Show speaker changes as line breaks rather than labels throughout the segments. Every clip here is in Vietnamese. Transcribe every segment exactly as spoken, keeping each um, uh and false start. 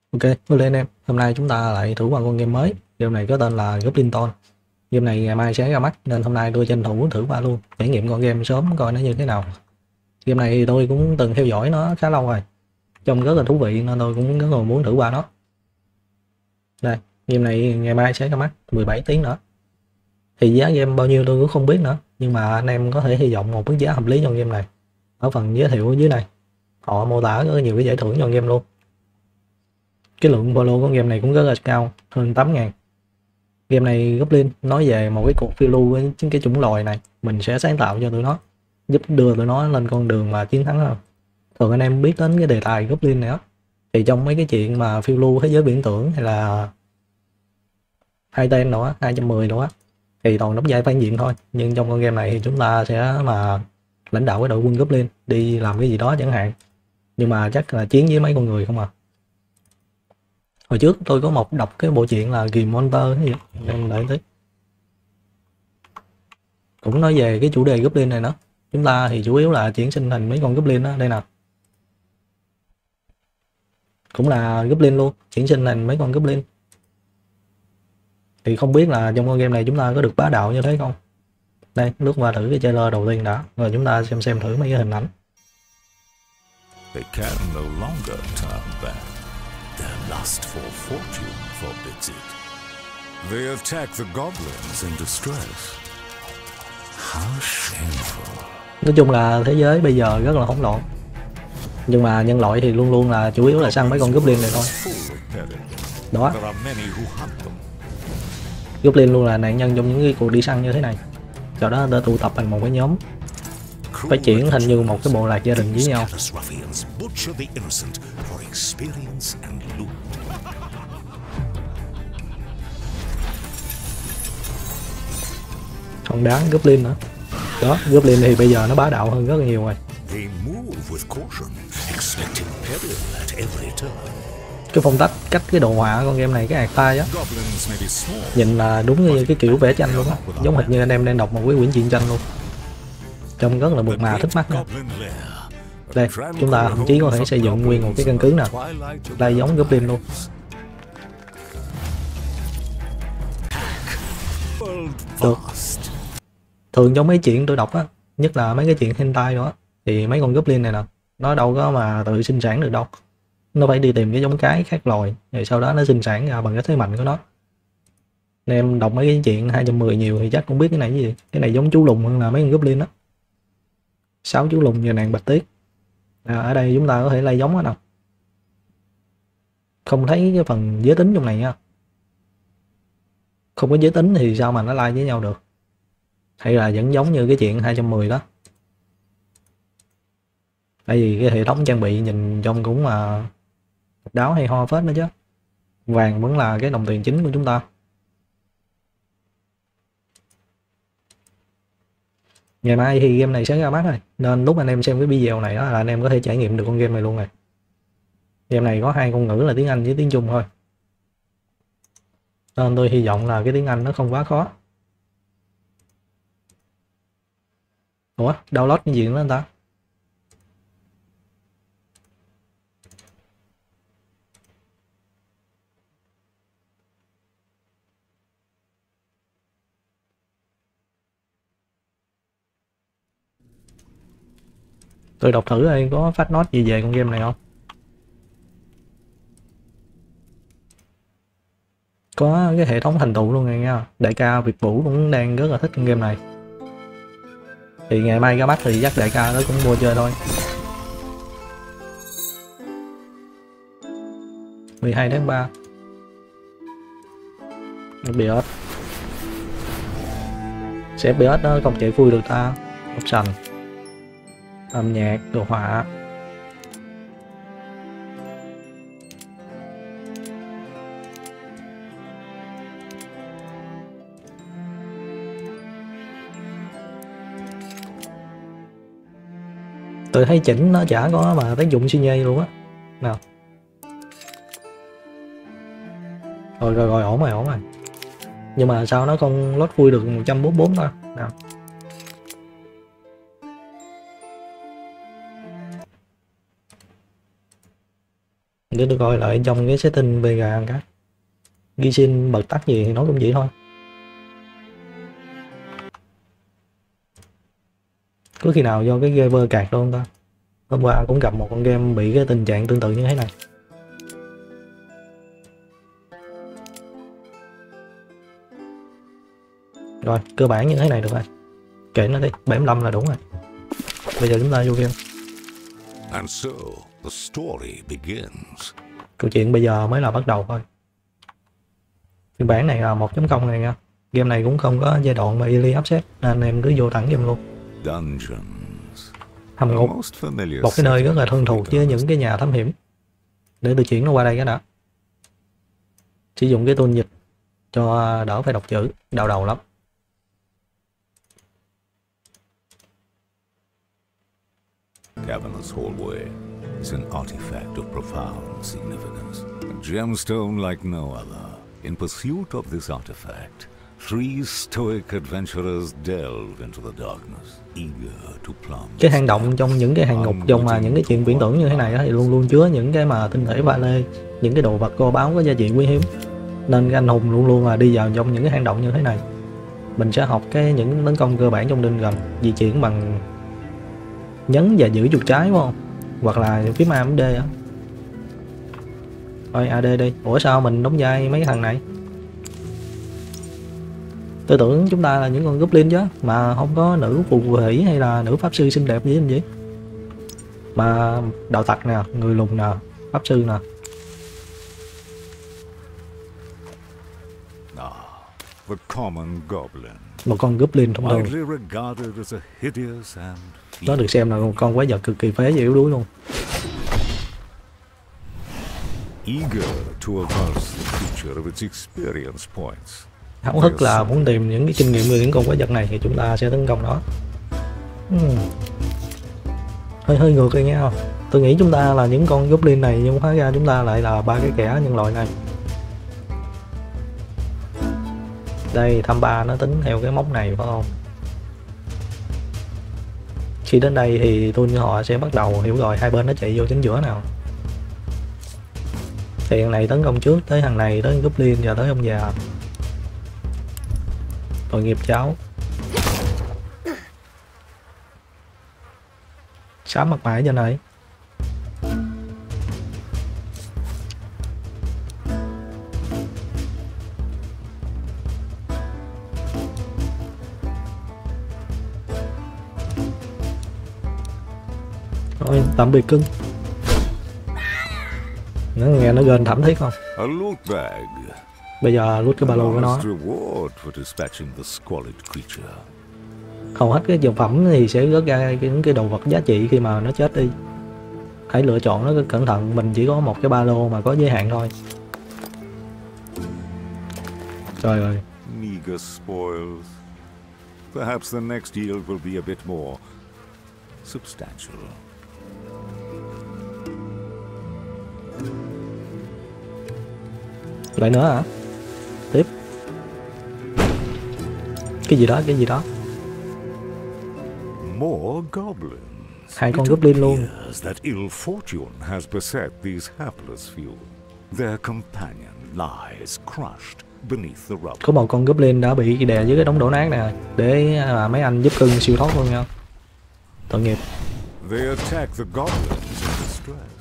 Ok, hello anh em. Hôm nay chúng ta lại thử qua con game mới. Game này có tên là Goblin Town. Game này ngày mai sẽ ra mắt nên hôm nay tôi tranh thủ thử qua luôn, trải nghiệm con game sớm coi nó như thế nào. Game này thì tôi cũng từng theo dõi nó khá lâu rồi, trông rất là thú vị nên tôi cũng rất là muốn thử qua nó. Đây, game này ngày mai sẽ ra mắt mười bảy tiếng nữa. Thì giá game bao nhiêu tôi cũng không biết nữa, nhưng mà anh em có thể hy vọng một mức giá hợp lý cho game này. Ở phần giới thiệu ở dưới này, họ mô tả có nhiều cái giải thưởng cho game luôn. Cái lượng follow của game này cũng rất là cao, hơn tám ngàn. Game này Goblin nói về một cái cuộc phiêu lưu với chính cái chủng loài này, mình sẽ sáng tạo cho tụi nó, giúp đưa tụi nó lên con đường mà chiến thắng hơn. Thường anh em biết đến cái đề tài Goblin này á, thì trong mấy cái chuyện mà phiêu lưu thế giới viễn tưởng hay là hai tên nữa, hai trăm mười nữa thì toàn đóng vai phản diện thôi, nhưng trong con game này thì chúng ta sẽ mà lãnh đạo cái đội quân Goblin đi làm cái gì đó chẳng hạn, nhưng mà chắc là chiến với mấy con người không à. Hồi trước tôi có một đọc cái bộ truyện là Grim Monster cái gì em lại thấy cũng nói về cái chủ đề Goblin này nữa. Chúng ta thì chủ yếu là chuyển sinh thành mấy con Goblin đó, đây nè, cũng là Goblin luôn, chuyển sinh thành mấy con Goblin. Thì không biết là trong con game này chúng ta có được bá đạo như thế không. Đây, lướt qua thử cái trailer đầu tiên đã, rồi chúng ta xem xem thử mấy cái hình ảnh.
They can no longer turn back. Their lust for fortune forbids it. They attack the goblins in distress. How shameful.
Nói chung là thế giới bây giờ rất là hỗn loạn, nhưng mà nhân loại thì luôn luôn là chủ yếu là săn mấy con Goblin này thôi. Đó, Goblin luôn là nạn nhân trong những cái cuộc đi săn như thế này. Sau đó đã tụ tập thành một cái nhóm, phải chuyển thành như một cái bộ lạc gia đình với nhau. Còn đáng Goblin nữa. Đó, Goblin thì bây giờ nó bá đạo hơn rất là nhiều rồi. Cái phong cách cách cái đồ họa con game này, cái art style á, nhìn là đúng như cái kiểu vẽ tranh luôn á, giống hệt như anh em đang đọc một cái quyển truyện tranh luôn, trông rất là mượt mà thích mắt nha. Đây, chúng ta thậm chí có thể xây dựng nguyên một cái căn cứ nè, đây giống Goblin luôn. Được. Thường trong mấy chuyện tôi đọc á, nhất là mấy cái chuyện hentai đó, thì mấy con Goblin này nè, nó đâu có mà tự sinh sản được đâu, nó phải đi tìm cái giống cái khác loài, rồi sau đó nó sinh sản ra bằng cái thế mạnh của nó. Nên em đọc mấy cái chuyện hai trăm mười nhiều thì chắc cũng biết cái này cái gì. Cái này giống chú lùn hơn là mấy con Goblin đó. Sáu chú lùn và nàng bạch tuyết. À, ở đây chúng ta có thể lay giống đó nào. Không thấy cái phần giới tính trong này nha. Không có giới tính thì sao mà nó lai với nhau được. Hay là vẫn giống như cái chuyện hai trăm mười đó. Tại vì cái hệ thống trang bị nhìn trông cũng mà đáo hay ho phết nữa chứ. Vàng vẫn là cái đồng tiền chính của chúng ta. Ngày mai thì game này sẽ ra mắt rồi, nên lúc anh em xem cái video này đó là anh em có thể trải nghiệm được con game này luôn này. Game này có hai ngôn ngữ là tiếng Anh với tiếng Trung thôi, nên tôi hy vọng là cái tiếng Anh nó không quá khó. Ủa, download cái gì nữa anh ta? Tôi đọc thử đây có phát note gì về con game này không? Có cái hệ thống thành tựu luôn này nha. Đại ca Việt Vũ cũng đang rất là thích con game này. Thì ngày mai ra mắt thì chắc đại ca nó cũng mua chơi thôi. mười hai tháng ba. ép pê ét. Sẽ ép pê ét nó không chạy vui được ta. Option, âm nhạc, đồ họa. Tôi thấy chỉnh nó chả có mà tác dụng xi nhê luôn á. Nào. Rồi rồi rồi, ổn rồi, ổn rồi. Nhưng mà sao nó không load vui được một trăm bốn mươi bốn ta? Nào. để tôi coi lại trong cái setting Vega cái ghi xin bật tắt gì thì nó cũng vậy thôi. Có khi nào do cái game cạc đâu không ta? Hôm qua cũng gặp một con game bị cái tình trạng tương tự như thế này. Rồi, cơ bản như thế này được rồi. Kệ nó đi, bảy mươi lăm là đúng rồi. Bây giờ chúng ta vô game.
And so the story begins.
Câu chuyện bây giờ mới là bắt đầu thôi. Phiên bản này là một chấm không này nha. Game này cũng không có giai đoạn mà early access nên anh em cứ vô thẳng game luôn.
Dungeons.
Hầm ngục, một cái nơi rất là thân thuộc với những cái nhà thám hiểm. Để tôi chuyển nó qua đây cái đã. Sử dụng cái tool dịch cho đỡ phải đọc chữ, đau đầu lắm.
Cavernous hallway is an artifact of profound significance. A gemstone like no other. In pursuit of this artifact, three stoic adventurers delve into the darkness, eager to plumb.
Cái hang động trong những cái hang ngục trong mà những cái chuyện viễn tưởng như thế này thì luôn luôn chứa những cái mà tinh thể vale, những cái đồ vật kho báu có giá trị quý hiếm. Nên cái anh hùng luôn luôn là đi vào trong những cái hang động như thế này. Mình sẽ học cái những tấn công cơ bản trong Dungeon, di chuyển bằng nhấn và giữ chuột trái, đúng không? Hoặc là phím A phím D á. Thôi a đê đi. Ủa sao mình đóng vai mấy thằng này? Tôi tưởng chúng ta là những con goblin chứ, mà không có nữ phù thủy hay là nữ pháp sư xinh đẹp gì làm gì. Mà đạo tặc nè, người lùn nè, pháp sư nè.
Ah, the common goblin.
Một con goblin thông thường.
Widely regarded as a hideous and
Nó được xem là một con quái vật cực kỳ phế và yếu đuối luôn.
eager to avulse the future of its experience points.
Háo hức là muốn tìm những cái kinh nghiệm về những con quái vật này thì chúng ta sẽ tấn công nó. Hmm. Hơi hơi ngược rồi nha. Tôi nghĩ chúng ta là những con goblin này nhưng hóa ra chúng ta lại là ba cái kẻ nhân loại này. Đây, thăm ba nó tính theo cái mốc này phải không? Khi đến đây thì tôi như họ sẽ bắt đầu hiểu rồi hai bên nó chạy vô chính giữa nào. Thì thằng này tấn công trước tới thằng này, tới goblin và tới ông già. Tội nghiệp cháu. Sám mặt mày cho này. Thôi tạm biệt cưng. Nó nghe nó gên thảm thiết không?
A loot bag.
Bây giờ lút cái ba lô của nó.
Reward for dispatching the squalid creature.
Hầu hết cái dược phẩm thì sẽ rớt ra những cái đồ vật giá trị khi mà nó chết đi. Hãy lựa chọn nó cẩn thận, mình chỉ có một cái ba lô mà có giới hạn thôi. Trời ơi.
Meager spoils. Perhaps the next yield will be a bit more substantial.
Lại nữa hả? Tiếp. Cái gì đó, cái gì đó.
More goblins.
Hai con goblin luôn.
That ill fortune has beset these hapless few. Their companion lies crushed beneath the rubble.
Có một con goblin đã bị đè dưới cái đống đổ nát nè, để à, mấy anh giúp cưng siêu thoát luôn nha. Tội nghiệp.
They attack the goblins in distress.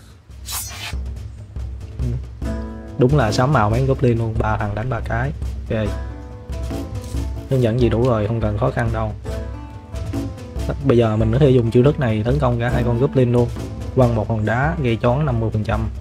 Đúng là sám màu mấy goblin luôn, ba thằng đánh ba cái. Ok. Hướng dẫn gì đủ rồi, không cần khó khăn đâu. Bây giờ mình có thể dùng chiêu thức này tấn công cả hai con goblin luôn. Quăng một hòn đá gây chón năm mươi phần trăm.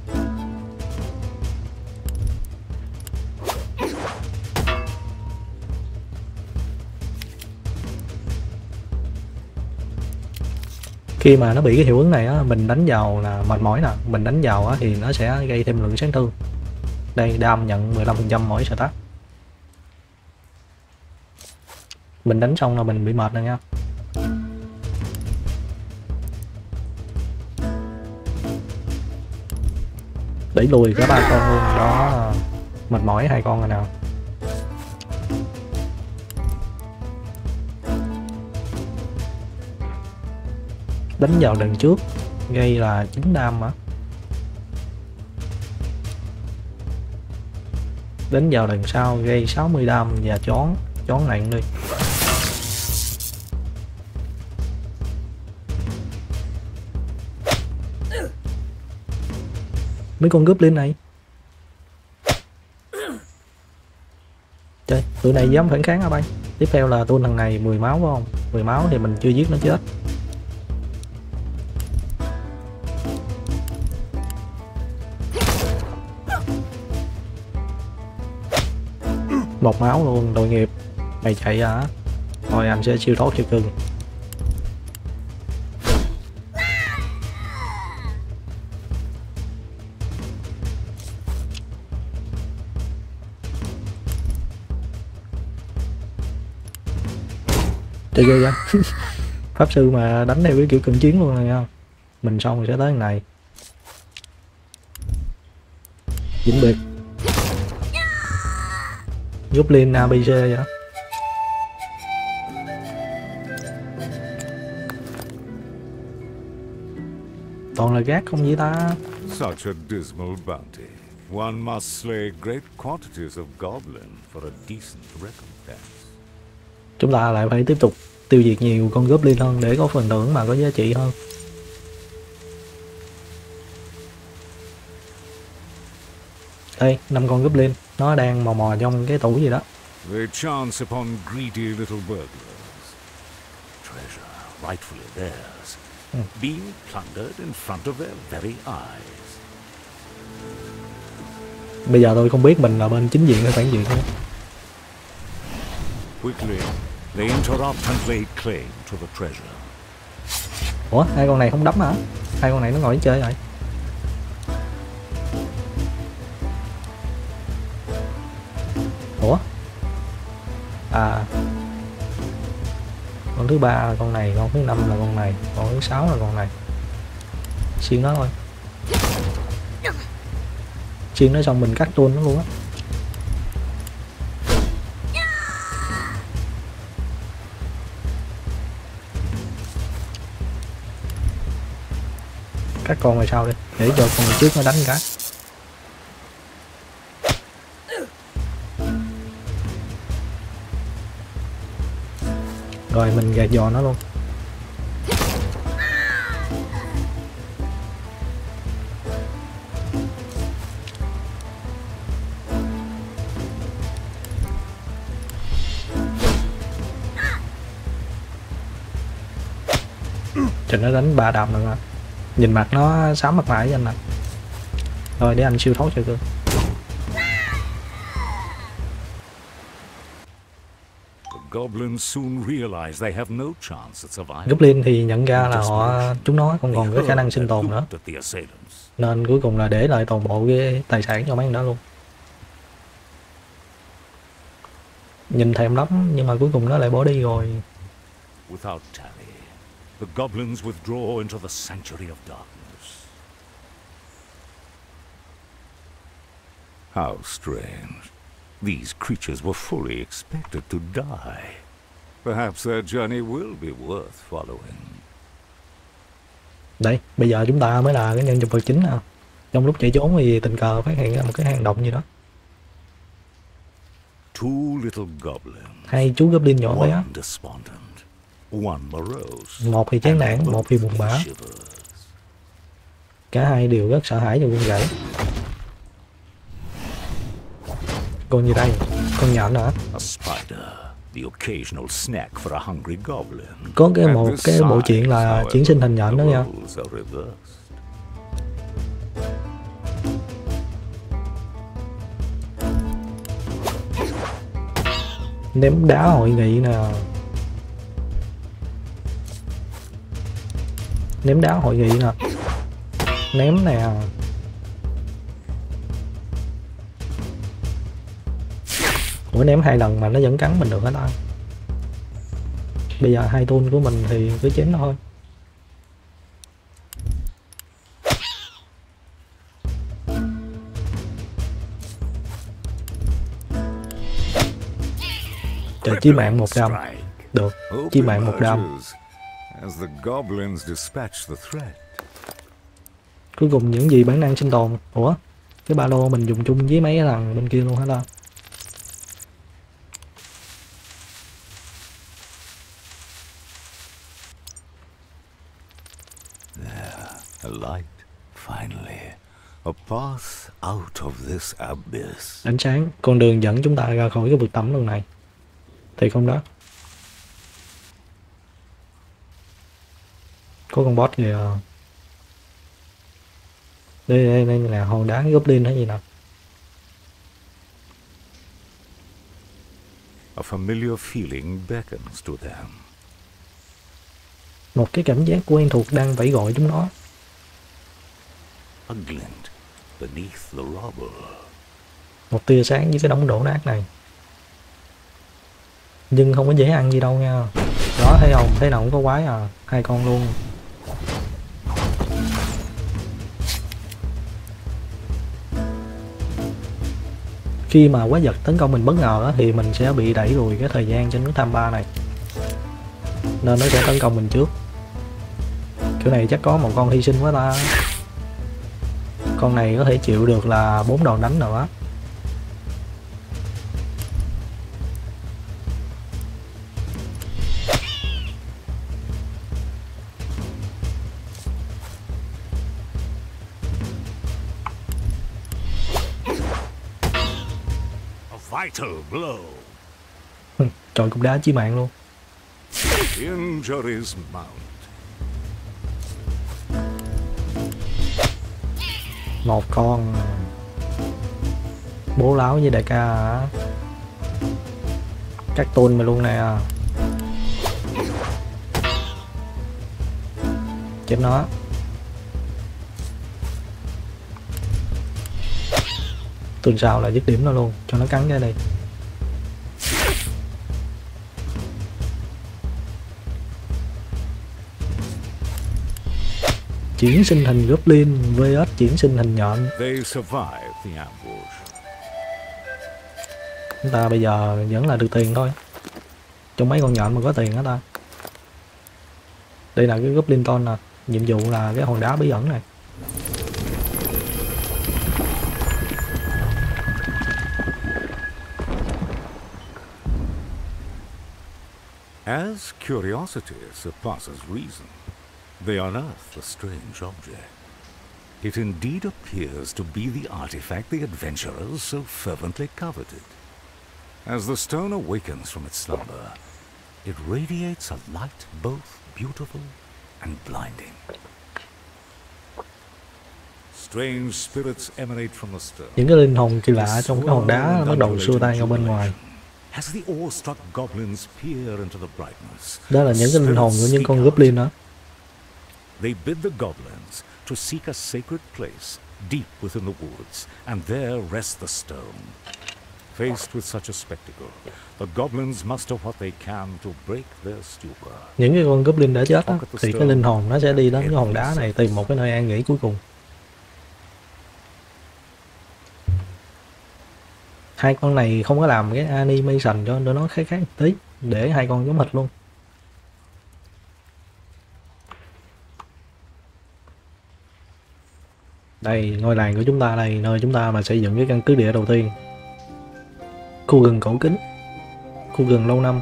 Khi mà nó bị cái hiệu ứng này á, mình đánh vào là mệt mỏi nè, mình đánh vào á, thì nó sẽ gây thêm lượng sát thương. Đây, đam nhận mười lăm phần trăm mỗi start. Mình đánh xong là mình bị mệt rồi nha. Đẩy lùi cả ba con luôn đó, mệt mỏi hai con rồi nào. Đánh vào lần trước gây là chín đam mà. Đến giờ lần sau gây sáu mươi đam và chón chón nặng đi. Mấy con goblin này. Trời, tụi này dám phản kháng hả bay? Tiếp theo là tuôn thằng này mười máu phải không? mười máu thì mình chưa giết nó chết. Một máu luôn, tội nghiệp. Mày chạy hả? Thôi anh sẽ siêu thoát cho cưng. Chơi ghê vậy. Pháp sư mà đánh theo cái kiểu cận chiến luôn này không? Mình xong rồi sẽ tới thằng này. Vĩnh biệt. Goblin a bê xê vậy. Toàn là gác không vậy ta?
Such a dismal bounty. One must slay great quantities of goblin for a decent recompense.
Chúng ta lại phải tiếp tục tiêu diệt nhiều con goblin hơn để có phần thưởng mà có giá trị hơn. Đây, năm con goblin, nó đang mò mò trong cái tủ gì đó.
They chance upon greedy little burglars. Treasure rightfully theirs,
Hmm.
being plundered in front of their very eyes.
Bây giờ tôi không biết mình là bên chính diện hay phản diện nữa.
Quickly, they interrupt and lay claim to the treasure.
Ủa, hai con này không đấm hả? Hai con này nó ngồi chơi rồi. Ủa? À, con thứ ba là con này, con thứ năm là con này, con thứ sáu là con này. Xuyên nó thôi. Xuyên nó xong mình cắt tuôn nó luôn á. Các con này sau đi, để cho con trước nó đánh cái. Rồi mình gạt giò nó luôn. Cho nó đánh ba đầm rồi. Nhìn mặt nó xám mặt mày với anh nè. Rồi để anh siêu thoát cho cơ.
Goblins soon realize they have no chance at survival.
Goblin thì nhận ra là họ chúng nó không còn có khả năng sinh tồn nữa, nên cuối cùng là để lại toàn bộ cái tài sản cho mấy thằng đó luôn. Nhìn thèm lắm nhưng mà cuối cùng nó lại bỏ đi rồi.
Without tally, the goblins withdraw into the sanctuary of darkness. How strange. These creatures were fully expected to die. Perhaps their journey will be worth following.
Đây, bây giờ chúng ta mới là cái nhân vật chính nè. Trong lúc chạy trốn thì tình cờ phát hiện ra một cái hang động gì đó.
Two little goblins.
Hai chú goblin nhỏ bé.
One despondent, one morose.
Một thì chán nản, một thì buồn bã. Cả hai đều rất sợ hãi và run rẩy. Con gì đây? Con nhện hả?
A spider, the occasional snack for a hungry goblin.
Có cái một cái bộ truyện là chuyển sinh thành nhện đó nha. Ném đá hội nghị nè. Ném đá hội nghị nè. Ném nè. Ủa ném hai lần mà nó vẫn cắn mình được hết ta. Bây giờ hai tool của mình thì cứ chém nó thôi. Trời, chí mạng một đam. Được, chí mạng một đam. Cuối cùng những gì bản năng sinh tồn. Ủa, cái ba lô mình dùng chung với mấy thằng bên kia luôn hả ta?
Finally, a path out of this abyss.
Ánh sáng, con đường dẫn chúng ta ra khỏi cái vực thẳm lần này. Thì không đó. Có con boss kìa. Đây, đây, đây là hòn đá Goblin hay gì nào?
A familiar feeling beckons to them.
Một cái cảm giác quen thuộc đang vẫy gọi chúng nó.
A glint beneath the rubble.
Một tia sáng với cái đống đổ nát này. Nhưng không có dễ ăn gì đâu nha. Đó, thấy không? Thế nào cũng có quái à. Hai con luôn. Khi mà quái vật tấn công mình bất ngờ đó, thì mình sẽ bị đẩy lùi cái thời gian trên nước tham ba này. Nên nó sẽ tấn công mình trước. Kiểu này chắc có một con hy sinh quá ta. Con này có thể chịu được là bốn đòn đánh rồi á.
Vital blow.
Trời, cục đá chí mạng luôn.
Injuries mount.
Một con bố láo với đại ca hả? Cắt tôn mày luôn nè. Chết nó. Tuần sau là dứt điểm nó luôn, cho nó cắn cái đây. Chuyển sinh hình Goblin vs chuyển sinh hình nhện.
They survive the ambush.
Chúng ta bây giờ vẫn là được tiền thôi. Trong mấy con nhện mà có tiền hả ta? Đây là cái Goblin Ton nè. Nhiệm vụ là cái hòn đá bí ẩn này.
As curiosity surpasses reason, they unearth a strange object. It indeed appears to be the artifact the adventurers so fervently coveted. As the stone awakens from its slumber, it radiates a light both beautiful and blinding. Strange spirits emanate from the stone.
Những cái linh hồn kỳ lạ trong cái hòn đá bắt đầu xua tan ở bên ngoài.
As the awe-struck goblins peer into the brightness,
Đó là những cái linh hồn của những con Goblin đó.
They bid the goblins to seek a sacred place deep within the woods, and there rest the stone. Faced with such a spectacle, the goblins muster what they can to break their stupor.
Những cái con Goblin đã chết đó, thì cái linh hồn nó sẽ đi đến cái hòn đá này tìm một cái nơi an nghỉ cuối cùng. Hai con này không có làm cái animation cho nó khác khác một tí, để hai con giống hệt luôn. Đây, ngôi làng của chúng ta đây, nơi chúng ta mà xây dựng cái căn cứ địa đầu tiên. Khu rừng cổ kính, khu rừng lâu năm.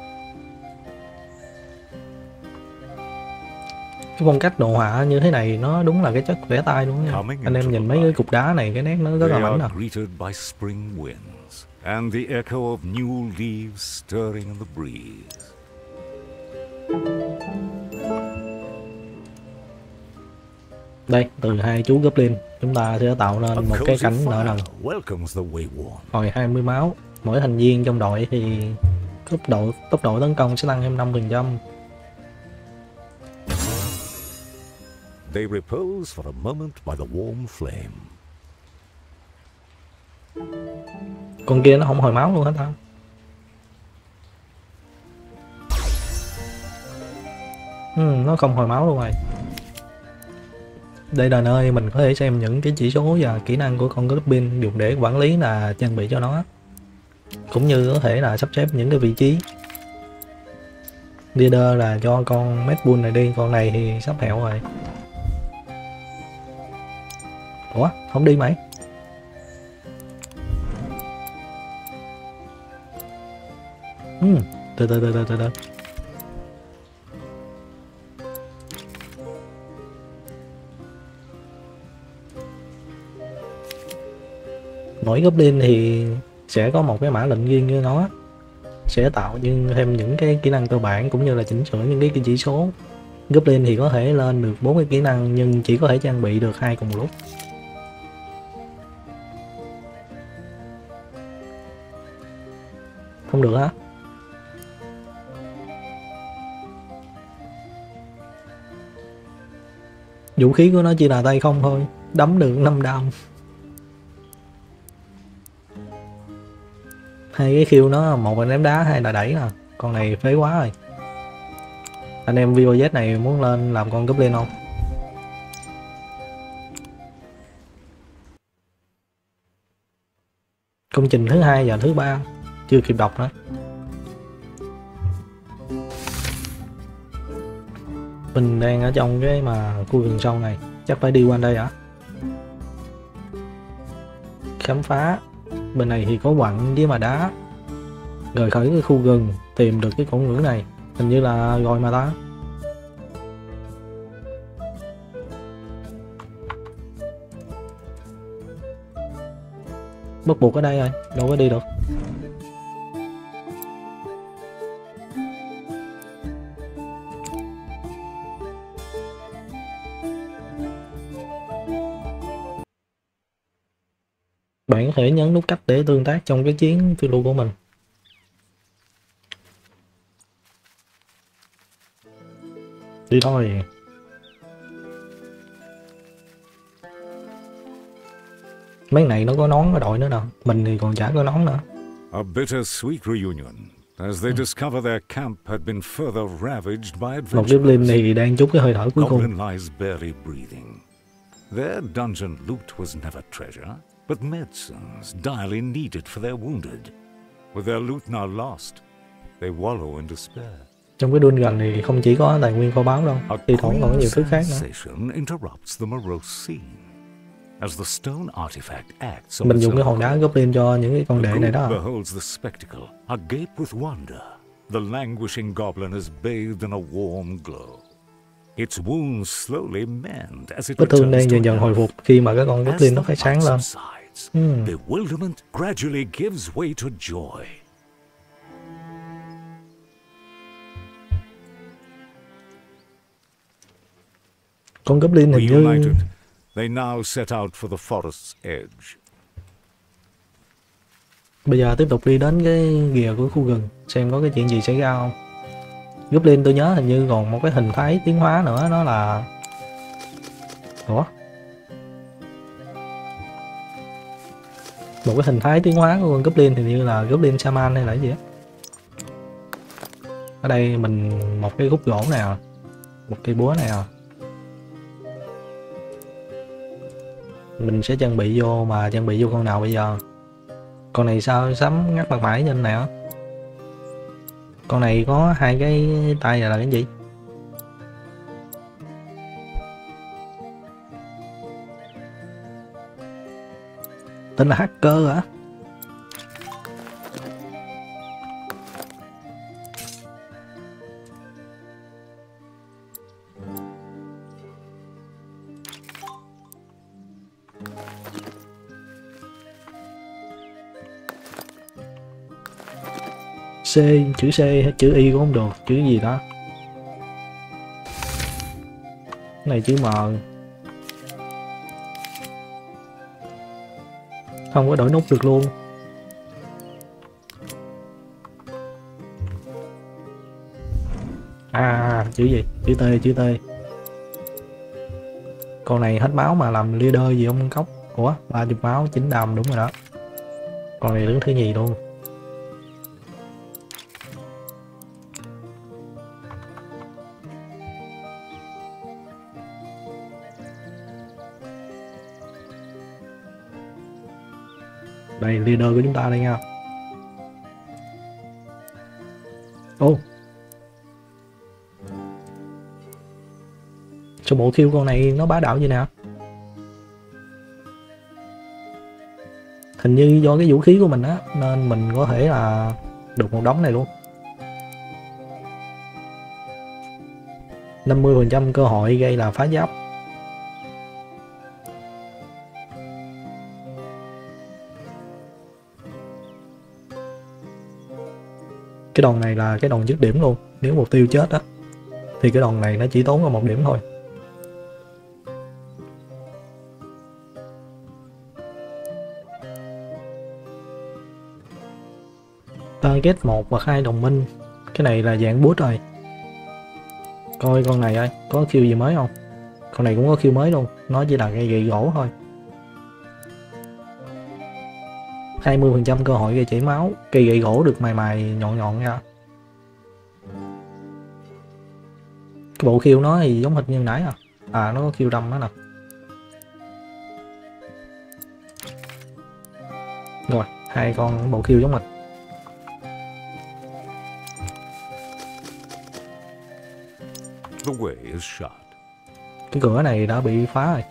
Cái phong cách đồ họa như thế này nó đúng là cái chất vẽ tay luôn nha. Anh em nhìn mấy cái cục đá này, cái nét nó rất là mảnh nè.
Greeted by spring winds and the echo of new leaves stirring in the breeze.
Đây, từ hai chú Goblin, chúng ta sẽ tạo nên một cái cánh nợ nần. Hồi hai mươi máu, mỗi thành viên trong đội thì tốc độ tốc độ tấn công sẽ tăng thêm năm phần trăm.
They repose for a moment by the warm flame.
Con kia nó không hồi máu luôn hả ta? Ừ, nó không hồi máu luôn rồi. Đây là nơi mình có thể xem những cái chỉ số và kỹ năng của con Goblin dùng để quản lý là trang bị cho nó. Cũng như có thể là sắp xếp những cái vị trí. Leader là cho con Medbull này đi, con này thì sắp hẹo rồi. Ủa, không đi mày? Ừ, từ từ từ từ từ từ. Mỗi goblin thì sẽ có một cái mã lệnh riêng như nó, sẽ tạo nhưng thêm những cái kỹ năng cơ bản cũng như là chỉnh sửa những cái chỉ số. Goblin thì có thể lên được bốn cái kỹ năng nhưng chỉ có thể trang bị được hai cùng lúc. Không được á? Vũ khí của nó chỉ là tay không thôi, đấm được năm đam. Hai cái khiêu nó, một là ném đá, hai là đẩy nè. Con này phế quá rồi. Anh em vê o Z này muốn lên làm con goblin không? Công trình thứ hai và thứ ba chưa kịp đọc nữa. Mình đang ở trong cái mà khu rừng sâu này, chắc phải đi qua đây hả? Khám phá. Bên này thì có quặng với mà đá. Rời khỏi cái khu rừng, tìm được cái cổ ngữ này, hình như là rồi mà ta. Bắt buộc ở đây rồi, đâu có đi được. Bạn có thể nhấn nút cách để tương tác trong cái chiến phiêu lưu của mình. Đi thôi. Mấy này nó có nón ở đội nữa nè, mình thì còn chả có nón nữa.
A bittersweet reunion as they discover their camp had been further ravaged by
Một goblin
adventurers.
này đang trút cái hơi thở cuối cùng.
Goblin lies barely breathing. Their dungeon loot was never treasure, but medicines direly needed for their wounded. With their loot now lost, they wallow in despair.
Trong cái dungeon này không chỉ có tài nguyên kho báu đâu,
A
thì thoảng còn có nhiều thứ khác nữa.
sensation interrupts the morose scene. As the stone artifact acts on
Mình
its
dùng cái
own
hòn đá
accord,
goblin cho những cái con
the
đệ này
group
đó.
beholds the spectacle, agape with wonder. The languishing goblin is bathed in a warm glow. Its wounds slowly mend as it
Vết thương đang
returns
dần
to
dần hồi
health.
phục khi mà cái con
As
goblin nó
the
phải sáng
fight
lên.
subsides,
Hmm.
bewilderment gradually gives way to joy.
Con goblin hình như
Reunited, they now set out for the forest's edge.
bây giờ tiếp tục đi đến cái rìa của khu rừng xem có cái chuyện gì xảy ra không. Goblin tôi nhớ hình như còn một cái hình thái tiến hóa nữa, nó là ủa một cái hình thái tiến hóa của con goblin hình như là goblin shaman hay là cái gì á. Ở đây mình một cái khúc gỗ nào, một cây búa nào, mình sẽ trang bị vô, mà trang bị vô con nào bây giờ? Con này sao sắm ngắt mặt mãi trên này á? Con này có hai cái tay này là cái gì? Tên là hacker hả? C, chữ C hay chữ Y cũng không được, chữ gì đó. Cái này chữ M. Không có đổi nút được luôn. À, chữ gì? Chữ T, chữ T. Con này hết máu mà làm leader gì không cốc? Ủa, ba mươi máu, chín đam, đúng rồi đó. Con này đứng thứ nhì luôn. Đây, leader của chúng ta đây nha. Ô, số bộ kill con này nó bá đạo như nào? Hình như do cái vũ khí của mình á, nên mình có thể là được một đống này luôn. năm mươi phần trăm cơ hội gây là phá giáp. Cái đòn này là cái đòn dứt điểm luôn, nếu mục tiêu chết á thì cái đòn này nó chỉ tốn có một điểm thôi. Target một và hai đồng minh. Cái này là dạng boost rồi. Coi con này ơi, có kill gì mới không? Con này cũng có kill mới luôn, nó chỉ là gây gậy gỗ thôi. hai mươi phần trăm cơ hội gây chảy máu, cây gậy gỗ được mài mài nhọn nhọn ra. Cái bộ khiêu nó thì giống hệt như nãy à. À nó có khiêu đâm đó nè. Rồi, hai con bộ khiêu giống mình.
The way is shut.
Cái cửa này đã bị phá rồi.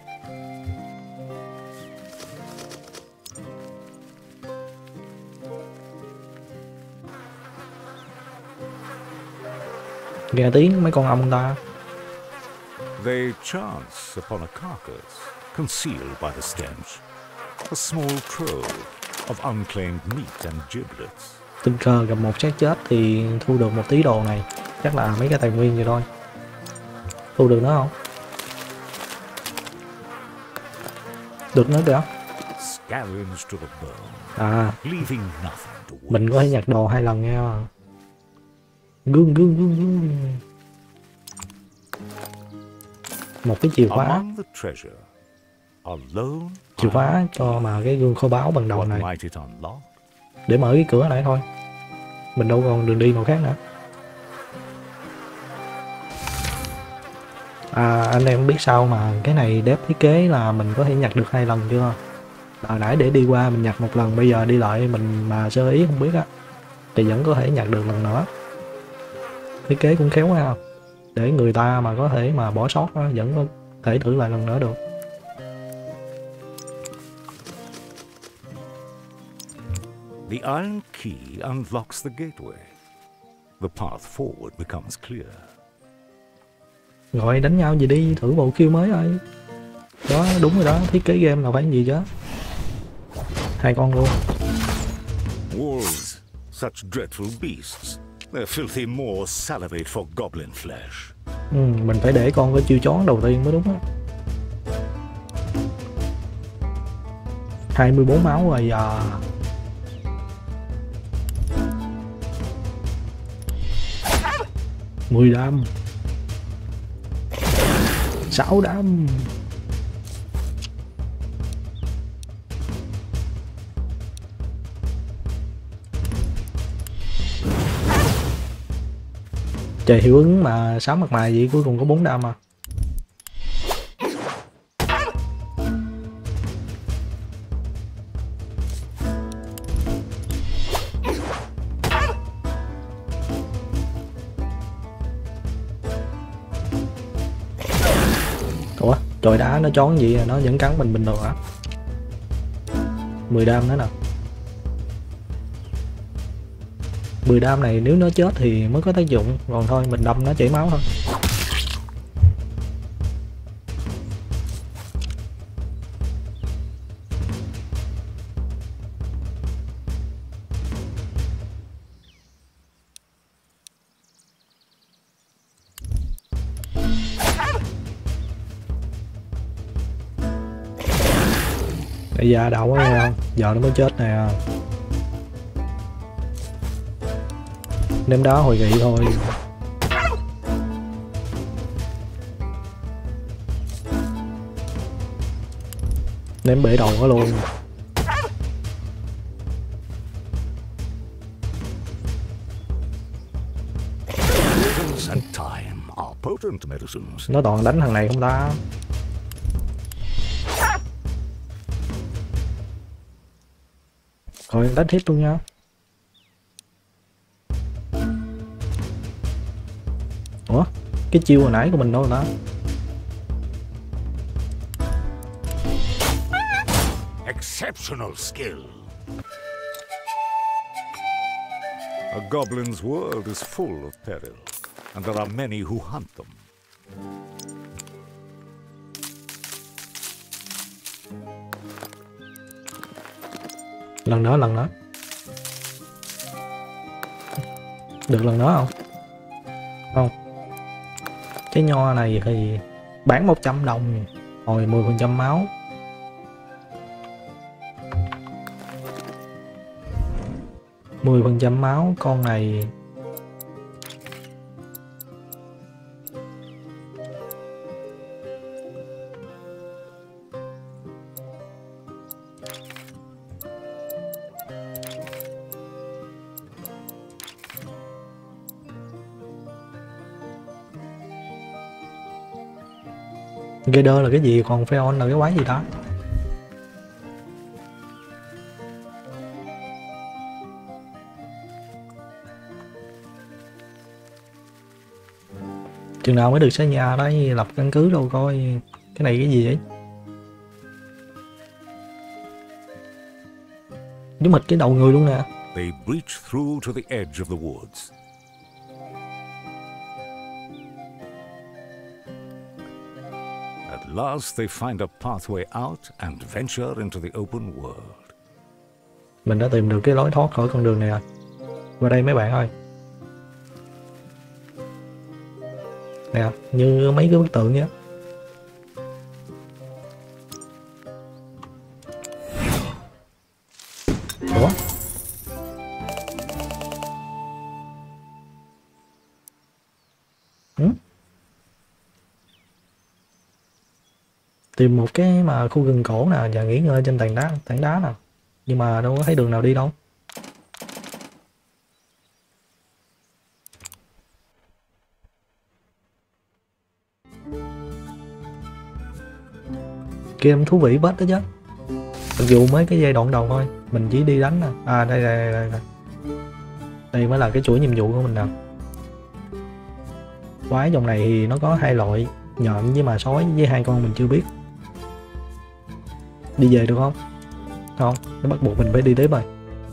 Nghe tiếng mấy con ong ta.
They chance upon a carcass, concealed by the stench. A small trove of unclaimed meat and giblets.
Tình cờ gặp một xác chết thì thu được một tí đồ này. Chắc là mấy cái tài nguyên vậy thôi. Thu được nó không? Được nó kìa.
Scavenged to the bone,
À,
leaving nothing to waste.
mình có thể nhặt đồ hai lần nha. Gương gương gương gương. Một cái chìa khóa.
Among the treasure, a lone
Chìa khóa cho mà cái gương kho báu bằng đầu
what
này.
might it unlock?
Để mở cái cửa này thôi. Mình đâu còn đường đi nào khác nữa. À, anh em biết sao mà cái này dev thiết kế là mình có thể nhặt được hai lần chưa? Hồi nãy để đi qua mình nhặt một lần, bây giờ đi lại mình mà sơ ý không biết á thì vẫn có thể nhặt được lần nữa. Thiết kế cũng khéo ha, để người ta mà có thể mà bỏ sót á, vẫn có thể thử lại lần nữa được.
The iron key unlocks the gateway. The path forward becomes clear.
Rồi đánh nhau gì đi, thử bộ kill mới thôi. Đó, đúng rồi đó, thiết kế game là phải gì chứ. Hai con luôn.
Wolves, such dreadful beasts. Their filthy maws salivate for goblin flesh.
Ừ, mình phải để con có chiêu chón đầu tiên mới đúng á. hai mươi bốn máu rồi à. mười đam. sáu đam. Trời, hiệu ứng mà sáu mặt mày vậy cuối cùng có bốn đam à. Ủa, trời đá nó chón gì nó vẫn cắn mình bình thường hả? mười đam nữa nè. mười đam này nếu nó chết thì mới có tác dụng, còn thôi mình đâm nó chảy máu thôi. Bây giờ đậu quá nghe không? Giờ nó mới chết nè. Ném đá hồi nghị thôi. Ném bể đầu nó luôn.
And time are potent medicines.
Nó toàn đánh thằng này không ta? Rồi đánh tiếp luôn nha. Ủa? Cái chiêu hồi nãy của mình đâu rồi ta?
Exceptional skill. A goblin's world is full of peril, and there are many who hunt them.
Lần nữa, lần nữa. Được lần nữa không? Không. Trái nho này thì bán một trăm đồng, hồi mười phần trăm máu. mười phần trăm máu con này. Gator là cái gì, còn Pheon là cái quái gì đó? Chừng nào mới được xây nhà đấy, lập căn cứ đâu coi. Cái này cái gì vậy? Giống mịch cái đầu người luôn nè.
They breach through to the edge of the woods. At last they find a pathway out and venture into the open world.
Mình đã tìm được cái lối thoát khỏi con đường này rồi. Qua đây mấy bạn ơi. Nè, như mấy cái bức tượng nhé. Ủa? Ừ? Tìm một cái mà khu rừng cổ nè và nghỉ ngơi trên tảng đá, tảng đá nè. Nhưng mà đâu có thấy đường nào đi đâu. Game thú vị bết đó chứ. Mặc dù mới cái giai đoạn đầu thôi, mình chỉ đi đánh nè. À đây đây, đây đây đây mới là cái chuỗi nhiệm vụ của mình nè. Quái dòng này thì nó có hai loại, nhện với mà sói, với hai con mình chưa biết. Đi về được không? Không, nó bắt buộc mình phải đi tiếp rồi.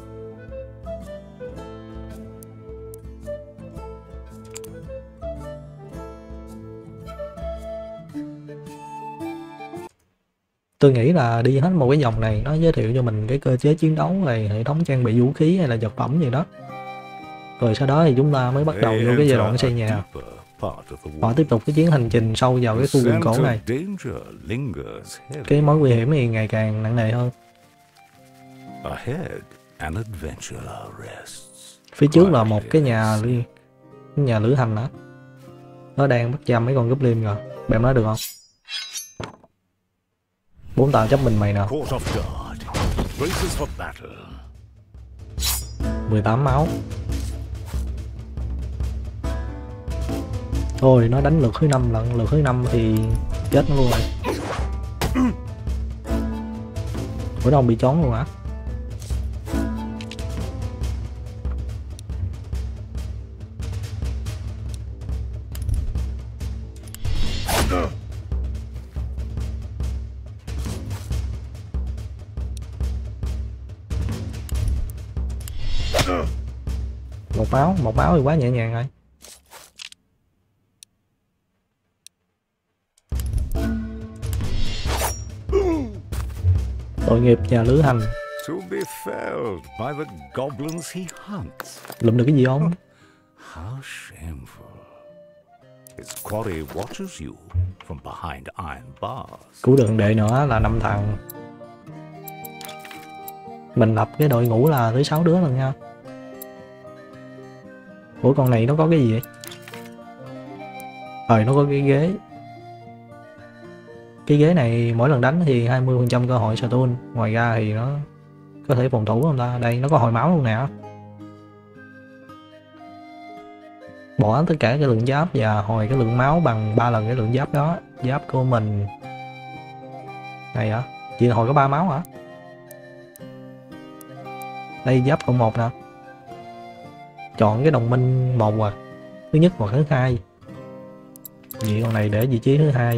Tôi nghĩ là đi hết một cái dòng này nó giới thiệu cho mình cái cơ chế chiến đấu này, hệ thống trang bị vũ khí hay là vật phẩm gì đó. Rồi sau đó thì chúng ta mới bắt đầu vô cái giai đoạn xây nhà. Họ tiếp tục cái chuyến hành trình sâu vào cái khu rừng cổ này. Cái mối nguy hiểm thì ngày càng nặng nề hơn. Phía trước là một cái nhà nhà lữ hành đó. Nó đang bắt giam mấy con goblin rồi. Bạn nói được không? Bốn tàu chấp mình mày nào. mười tám máu. Thôi nó đánh lượt thứ năm lần, lượt thứ năm thì chết nó luôn rồi. Ủa đâu bị chón luôn hả? Một máu, một máu thì quá nhẹ nhàng rồi. Tội nghiệp nhà lữ hành. Lụm được cái gì không? Cứu đường đệ nữa là năm thằng. Mình lập cái đội ngũ là tới sáu đứa lần nha. Ủa con này nó có cái gì vậy? Ờ nó có cái ghế. Cái ghế này mỗi lần đánh thì hai mươi phần trăm cơ hội stun. Ngoài ra thì nó có thể phòng thủ không ta? Đây nó có hồi máu luôn nè. Bỏ tất cả cái lượng giáp và hồi cái lượng máu bằng ba lần cái lượng giáp đó. Giáp của mình này hả? Chỉ hồi có ba máu hả? Đây giáp cộng một nè. Chọn cái đồng minh một à. Thứ nhất hoặc thứ hai. Vậy con này để vị trí thứ hai.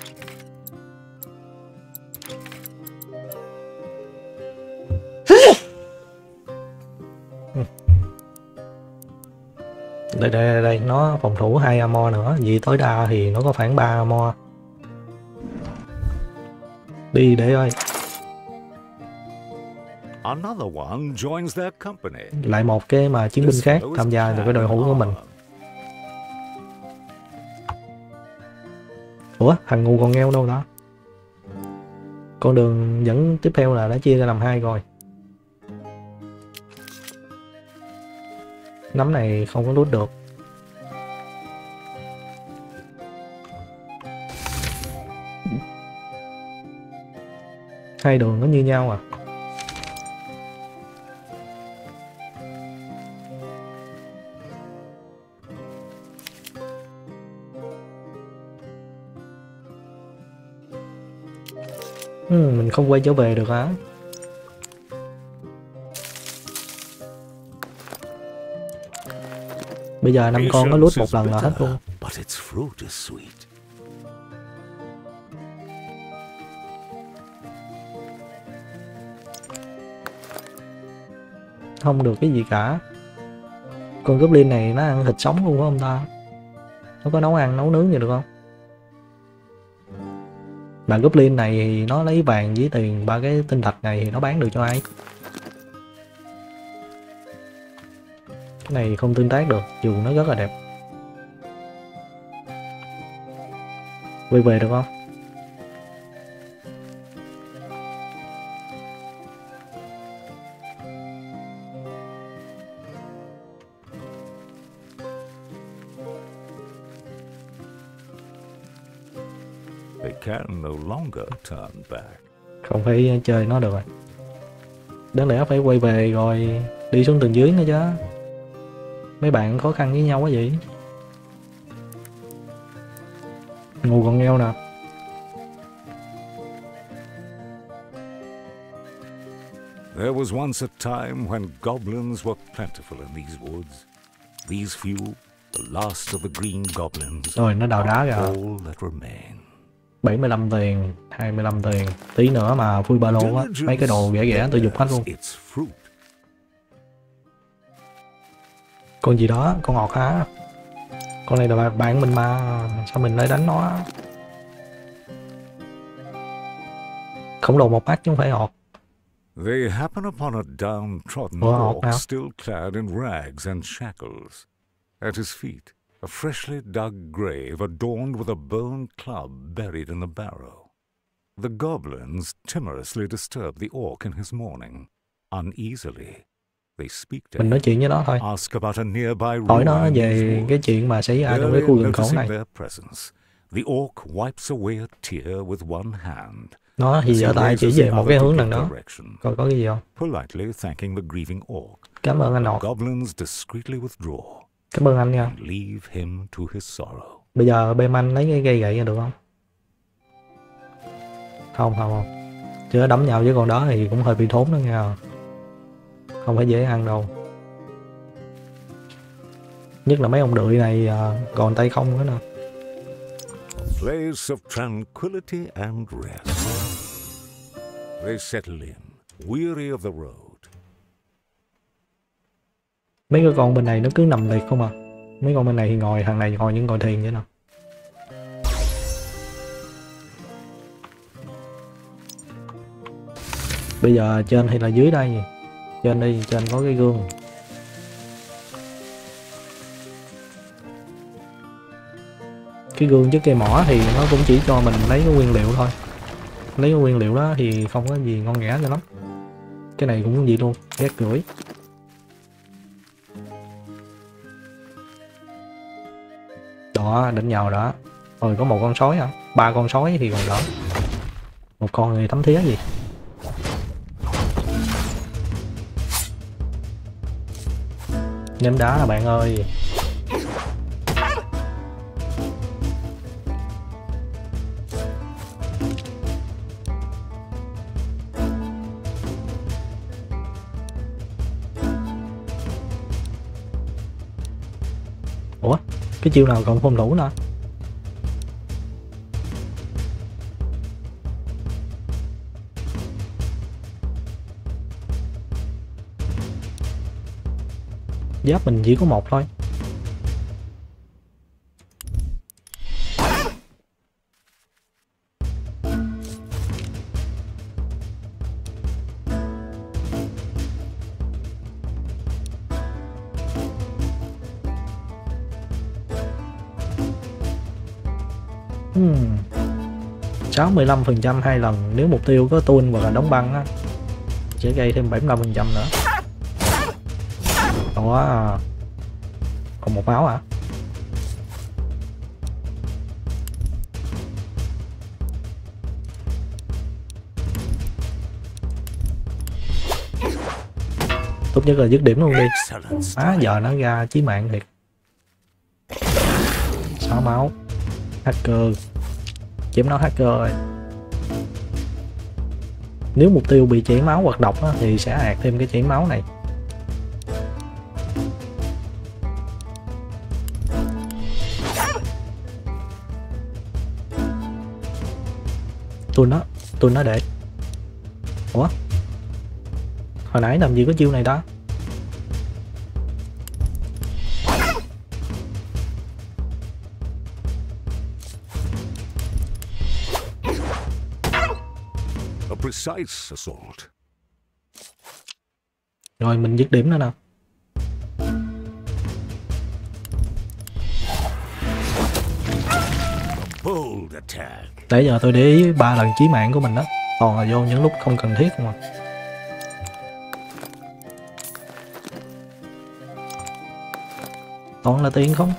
Đây, đây đây đây nó phòng thủ hai amo nữa, vì tối đa thì nó có khoảng ba amo. Đi để ơi.
Another one joins their company.
Lại một cái mà chiến binh khác tham gia vào cái đội hữu của mình. Ủa, thằng ngu con nghèo đâu đó? Con đường dẫn tiếp theo là đã chia ra làm hai rồi. Nắm này không có lút được. Hai đường nó như nhau à? Ừ, mình không quay trở về được hả? Bây giờ năm con nó lút một lần là hết luôn. Không được cái gì cả. Con goblin này nó ăn thịt sống luôn phải không ta? Nó có nấu ăn nấu nướng gì được không? Bà goblin này thì nó lấy vàng với tiền, ba cái tinh thạch này thì nó bán được cho ai? Cái này không tương tác được, dù nó rất là đẹp. Quay về được không?
They can no longer turn back.
Không phải chơi nó được rồi. Đáng lẽ phải quay về rồi đi xuống tầng dưới nữa chứ. Mấy bạn khó khăn với nhau quá vậy. Ngu còn nghèo nè.
There was once a time when goblins were plentiful in these woods. These few, the last of the green goblins,
rồi nó đào đá kìa.
All that remain.
bảy mươi lăm tiền, hai mươi lăm tiền. Tí nữa mà phui ba lô á, mấy cái đồ rẻ rẻ tôi dục hết luôn. Con gì đó, con ngọt hả? Con này là bạn mình mà, sao mình lại đánh nó? Khổng lồ một mắt chứ không phải ngọt.
They happen upon a downtrodden orc still clad in rags and shackles. At his feet, a freshly dug grave adorned with a bone club buried in the barrow. The goblins timorously disturb the orc in his mourning. Uneasily, they speak to
mình nói chuyện với nó thôi.
ask about a nearby
hỏi nó về cái chuyện mà xảy ra trong cái khu rừng cổ này.
The orc wipes away a tear with one hand.
Nó thì giở tay chỉ về một cái hướng lần đó. Coi có cái gì không?
Politely thanking the grieving orc.
Cảm ơn anh Ngọt.
Goblins discreetly withdraw.
Cảm ơn anh nha.
Leave him to his sorrow.
Bây giờ bên anh lấy cái cây gậy ra được không? Không không không. Chứ đấm nhau với con đó thì cũng hơi bị thốn đó nha. Không phải dễ ăn đâu. Nhất là mấy ông đưởi này còn tay không nữa nè.
A place of tranquility and rest. They settle in, weary of the road.
Mấy cái con bên này nó cứ nằm liệt không à. Mấy con bên này thì ngồi, thằng này ngồi những ngồi thiền vậy nè. Bây giờ trên hay là dưới đây? Trên đi, trên có cái gương. Cái gương với cây mỏ thì nó cũng chỉ cho mình lấy cái nguyên liệu thôi. Lấy cái nguyên liệu đó thì không có gì ngon nghẻ cho lắm. Cái này cũng vậy luôn, ghét gửi. Đó, đỉnh nhào đó. Rồi có một con sói hả? Ba con sói thì còn đỡ. Một con người thấm thía gì. Ném đá là bạn ơi. Ủa? Cái chiêu nào còn phòng thủ nữa? Giáp mình chỉ có một thôi. Hmm. sáu mươi lăm phần trăm hai lần nếu mục tiêu có tuôn hoặc là đóng băng á, sẽ gây thêm bảy mươi lăm phần trăm nữa. Đó, còn một máu hả? Tốt nhất là dứt điểm luôn đi. Á, giờ nó ra chí mạng thiệt. Sáu máu. Hacker. Chém nó hacker rồi. Nếu mục tiêu bị chảy máu hoặc độc á, thì sẽ ạt thêm cái chảy máu này. Tôi nó, tôi nó để. Ủa? Hồi nãy làm gì có chiêu này đó?
A precise assault.
Rồi mình dứt điểm nữa nè.
Bold attack.
Nãy giờ tôi để ý ba lần chí mạng của mình đó, toàn là vô những lúc không cần thiết mà. Toàn là tiền không?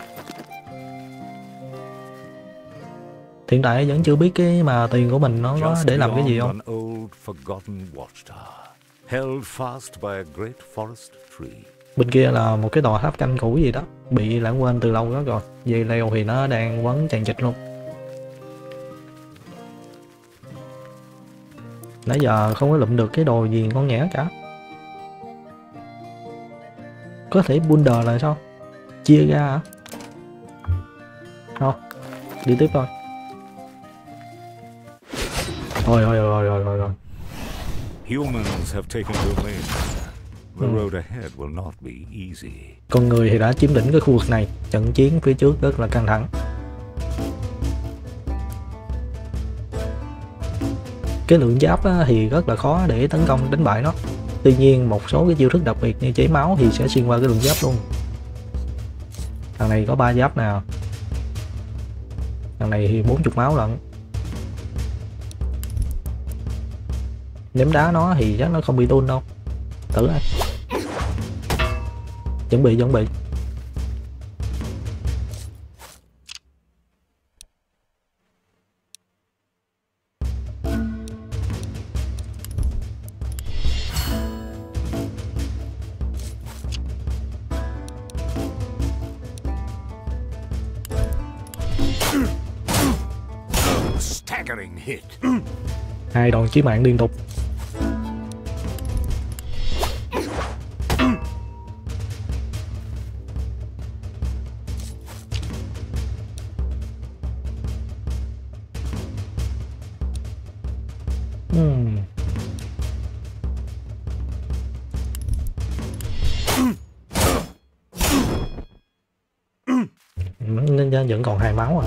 Hiện tại vẫn chưa biết cái mà tiền của mình nó có để làm cái gì không. Bên kia là một cái tòa tháp canh cũ gì đó, bị lãng quên từ lâu đó rồi. Dây leo thì nó đang quấn chằng chịt luôn. Nãy giờ không có lụm được cái đồ gì ngon nhẽ cả. Có thể bundle là sao? Chia ra hả? Không, đi tiếp thôi. Thôi thôi rồi rồi rồi rồi.
Humans have taken domain. The road ahead will not be easy.
Con người thì đã chiếm lĩnh cái khu vực này, trận chiến phía trước rất là căng thẳng. Cái lượng giáp thì rất là khó để tấn công đánh bại nó. Tuy nhiên một số cái chiêu thức đặc biệt như cháy máu thì sẽ xuyên qua cái lượng giáp luôn. Thằng này có ba giáp nào. Thằng này thì bốn mươi máu lận. Ném đá nó thì chắc nó không bị tuôn đâu. Tử ai. Chuẩn bị chuẩn bị.
Staggering hit.
Hai đòn chí mạng liên tục. Hmm. Nên vẫn còn hai máu à.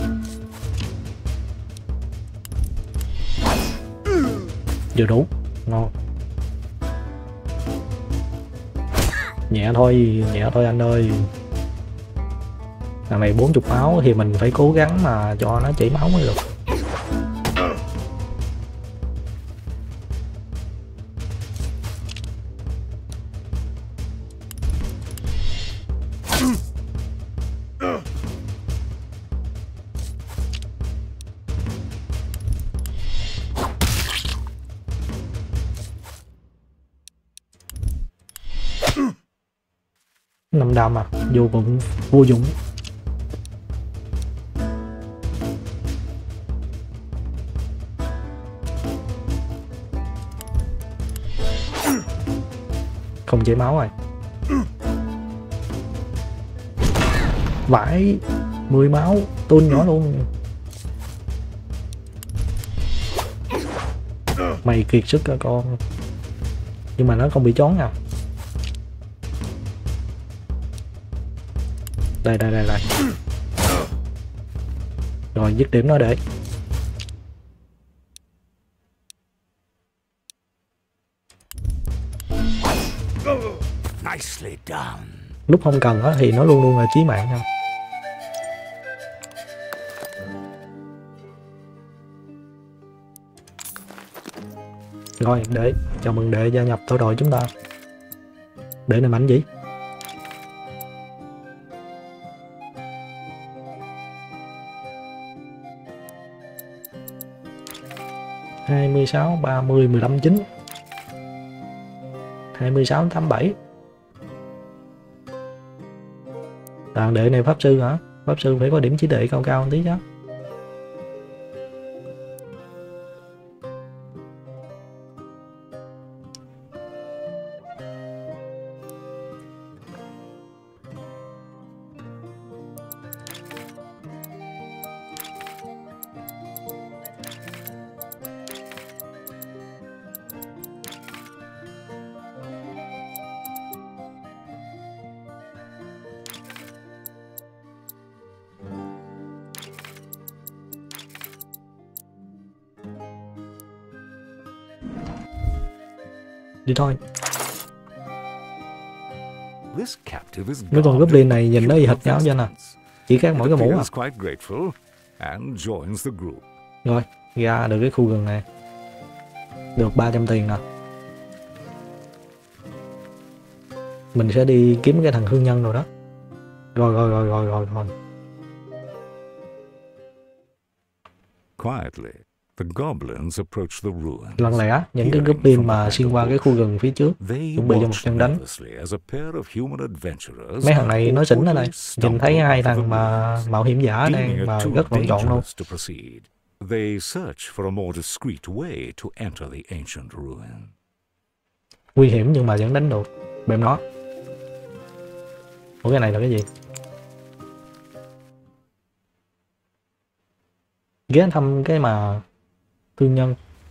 Vừa đủ, ngon. Nhẹ thôi, nhẹ thôi anh ơi. Thằng này bốn mươi máu thì mình phải cố gắng mà cho nó chảy máu mới được. Năm đam à, vô dụng, vô dụng. Không chảy máu rồi. Vãi, mười máu, tuôn nhỏ luôn. Mày kiệt sức cả con. Nhưng mà nó không bị chón nào. Đây đây đây đây. Rồi dứt điểm nó để.
Nicely done.
Lúc không cần á thì nó luôn luôn là chí mạng nha. Rồi, để chào mừng đệ gia nhập tổ đội chúng ta. Để này mảnh gì? hai mươi sáu, ba mươi, mười lăm, chín. hai mươi sáu, tám mươi bảy. Tàn đệ này pháp sư hả? Pháp sư phải có điểm trí tuệ cao cao một tí chứ. Đi thôi. Mấy con goblin này nhìn nó y hệt nhau chứ nè. Chỉ khác mỗi cái mũ à. Rồi, ra được cái khu rừng này. Được ba trăm tiền nè. Mình sẽ đi kiếm cái thằng hương nhân rồi đó. Rồi rồi rồi rồi rồi rồi.
Quietly, the goblins approached the ruin.
Lặng lẽ, những cái goblin mà xuyên qua cái khu rừng phía trước chuẩn bị cho một trận đánh. Mấy thằng này nói xỉn ở đây, nhìn thấy hai thằng mà mạo hiểm giả đang mà rất lộn trộn luôn.
They search for a more discreet way to enter the ancient ruin.
Nguy hiểm nhưng mà vẫn đánh được. Bèm nó. Ủa cái này là cái gì? Ghé thăm cái mà thương nhân.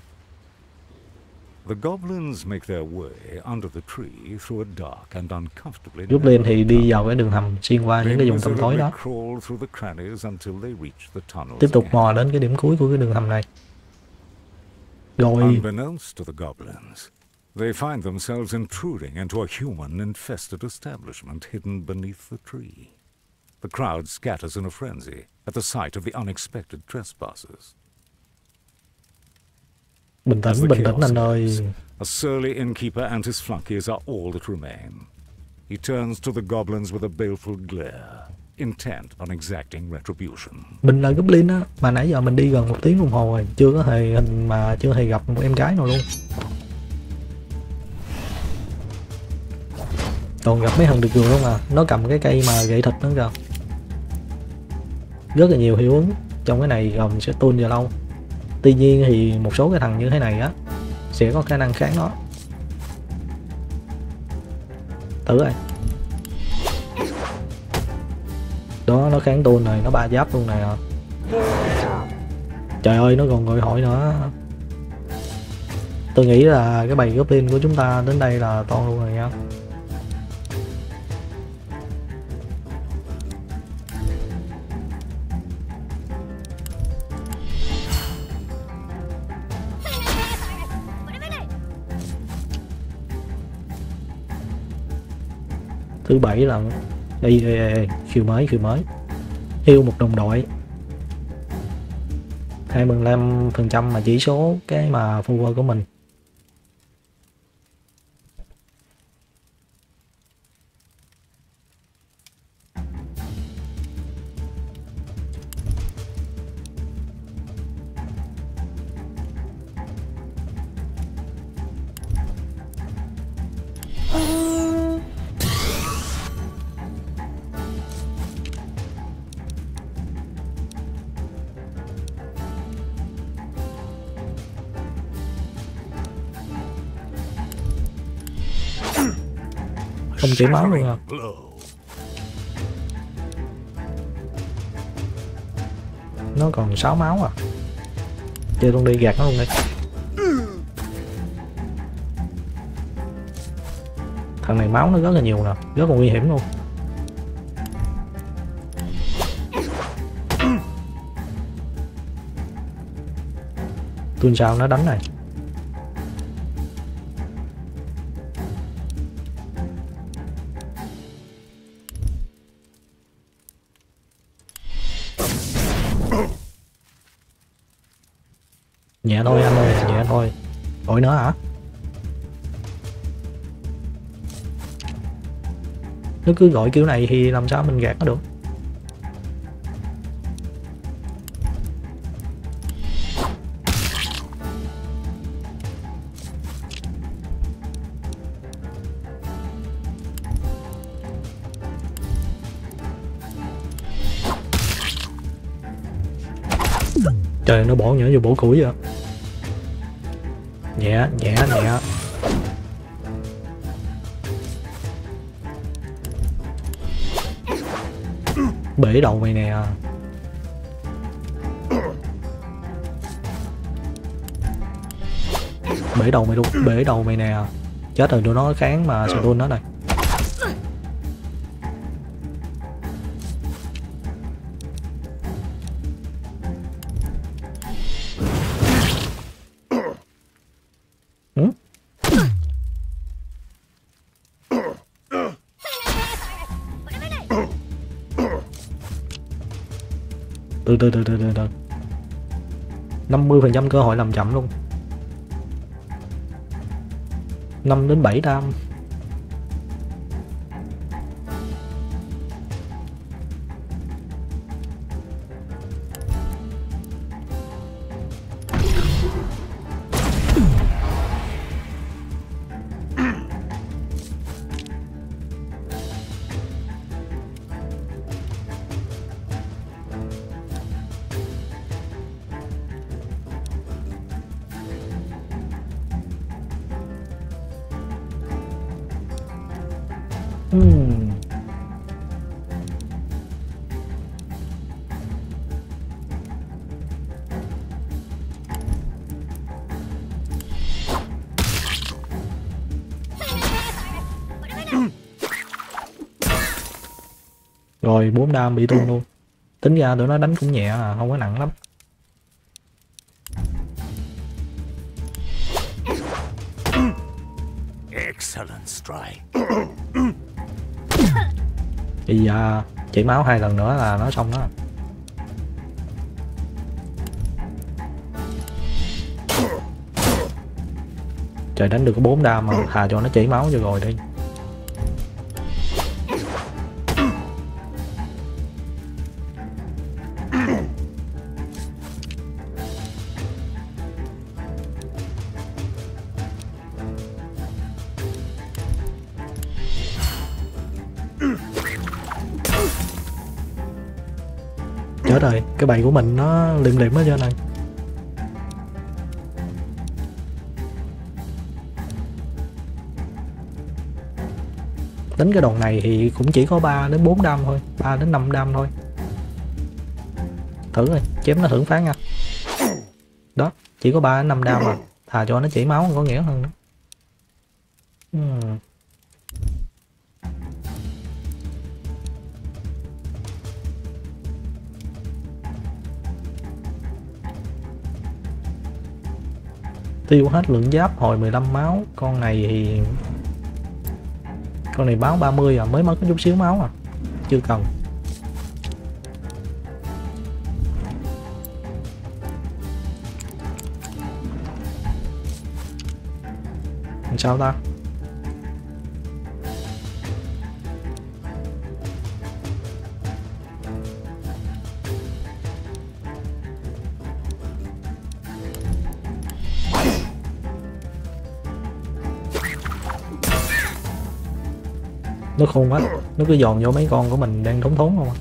The goblins make their way under the tree through a dark and uncomfortably.
Goblin thì đi vào cái đường hầm xuyên qua những cái vùng tăm tối đó. Tiếp tục mò đến cái điểm cuối của cái đường hầm này. Rồi.
Unbeknownst to the goblins, they find themselves intruding into a human-infested establishment hidden beneath the tree. The crowd scatters in a frenzy at the sight of the unexpected trespassers.
Bình tĩnh, bình tĩnh anh ơi.
A surly innkeeper and his flunkies are all that remain. He turns to the goblins with a baleful glare, intent on exacting retribution.
Mình là goblin á, mà nãy giờ mình đi gần một tiếng đồng hồ rồi, chưa có hề hình mà chưa hề gặp một em gái nào luôn. Còn gặp mấy thằng được cười không à, nó cầm cái cây mà gậy thịt nữa kìa. Rất là nhiều hiệu ứng trong cái này gồm sẽ tuôn vào lâu. Tuy nhiên thì một số cái thằng như thế này á sẽ có khả năng kháng nó. Thử rồi. Đó, nó kháng tuôn này, nó ba giáp luôn nè. Trời ơi, nó còn gọi hội nữa. Tôi nghĩ là cái bầy goblin của chúng ta đến đây là to luôn rồi nha. Thứ bảy là đây, khiêu mới khiêu mới yêu một đồng đội hai mươi lăm phần trăm mà chỉ số cái mà follower của mình. Không chảy máu luôn à. Nó còn sáu máu à. Chơi luôn đi, gạt nó luôn đi. Thằng này máu nó rất là nhiều nè, rất là nguy hiểm luôn. Tuần sau nó đánh này. Nhẹ thôi anh ơi, nhẹ thôi. Gọi nữa hả? Nó cứ gọi kiểu này thì làm sao mình gạt nó được. Trời, nó bỏ nhỡ vô bổ củi vậy. Nhẹ nhẹ nhẹ. Bể đầu mày nè. Bể đầu mày luôn, bể đầu mày nè. Chết rồi, tụi nó kháng mà sao tôi nó đây. Ừ? Từ từ từ từ từ từ. năm mươi phần trăm cơ hội làm chậm luôn. năm đến bảy đam. Hmm. Rồi bốn đam bị tung luôn. Tính ra tụi nó đánh cũng nhẹ à, không có nặng lắm.
Excellent strike.
Thì à, chảy máu hai lần nữa là nó xong đó. Trời, đánh được có bốn đam mà thà cho nó chảy máu cho rồi đi. Chết rồi, cái bầy của mình nó liệm liệm hết trơn này. Tính cái đòn này thì cũng chỉ có ba đến bốn đam thôi, ba đến năm đam thôi. Thử rồi, chém nó thưởng phát nha. Đó, chỉ có ba đến năm đam mà, thà cho nó chảy máu có nghĩa hơn nữa. Hmm. Tiêu hết lượng giáp hồi mười lăm máu. Con này thì con này báo ba mươi à, mới mất có chút xíu máu à, chưa cần. Làm sao ta? Nó khôn quá, nó cứ dồn vô mấy con của mình đang thốn thốn không à.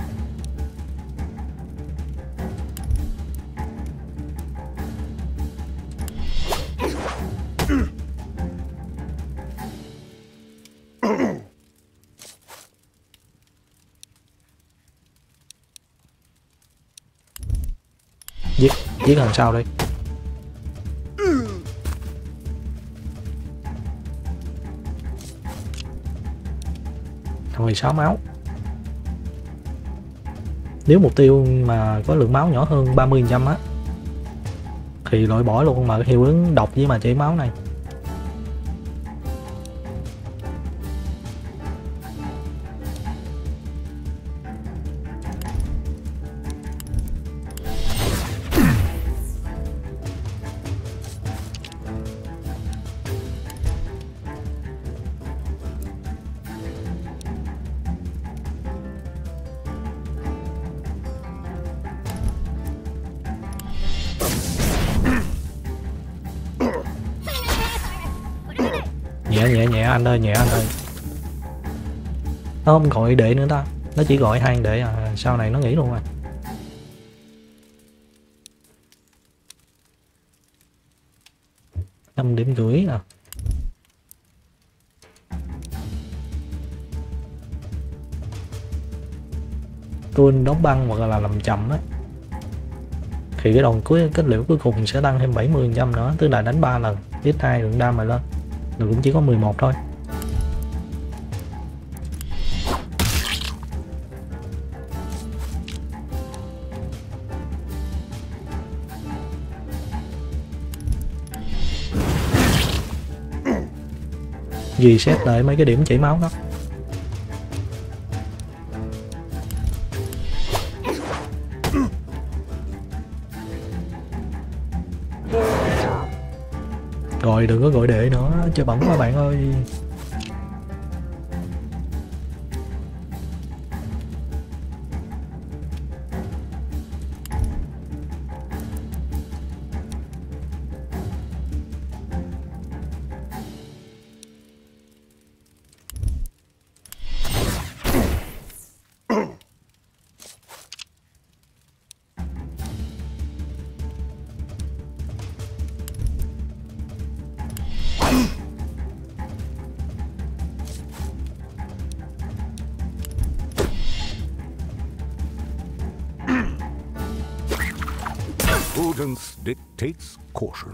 Giết, giết thằng sau đây. mười sáu máu. Nếu mục tiêu mà có lượng máu nhỏ hơn ba mươi phần trăm á thì loại bỏ luôn mà hiệu ứng độc với mà chảy máu này. nhẹ nhẹ nhẹ anh ơi, nhẹ anh ơi. Nó không gọi đệ nữa ta, nó chỉ gọi hai đệ à, sau này nó nghỉ luôn rồi. Năm điểm rưỡi nè. Tuôn đóng băng hoặc là làm chậm á, thì cái đòn cuối kết liễu cuối cùng sẽ tăng thêm bảy mươi phần trăm nữa, tức là đánh ba lần ít hai lượng đam mà lên, rồi cũng chỉ có mười một thôi. Ghi xét lại mấy cái điểm chảy máu đó. Rồi đừng có gọi đệ nữa, chơi bẩn quá bạn ơi.
Prudence dictates caution.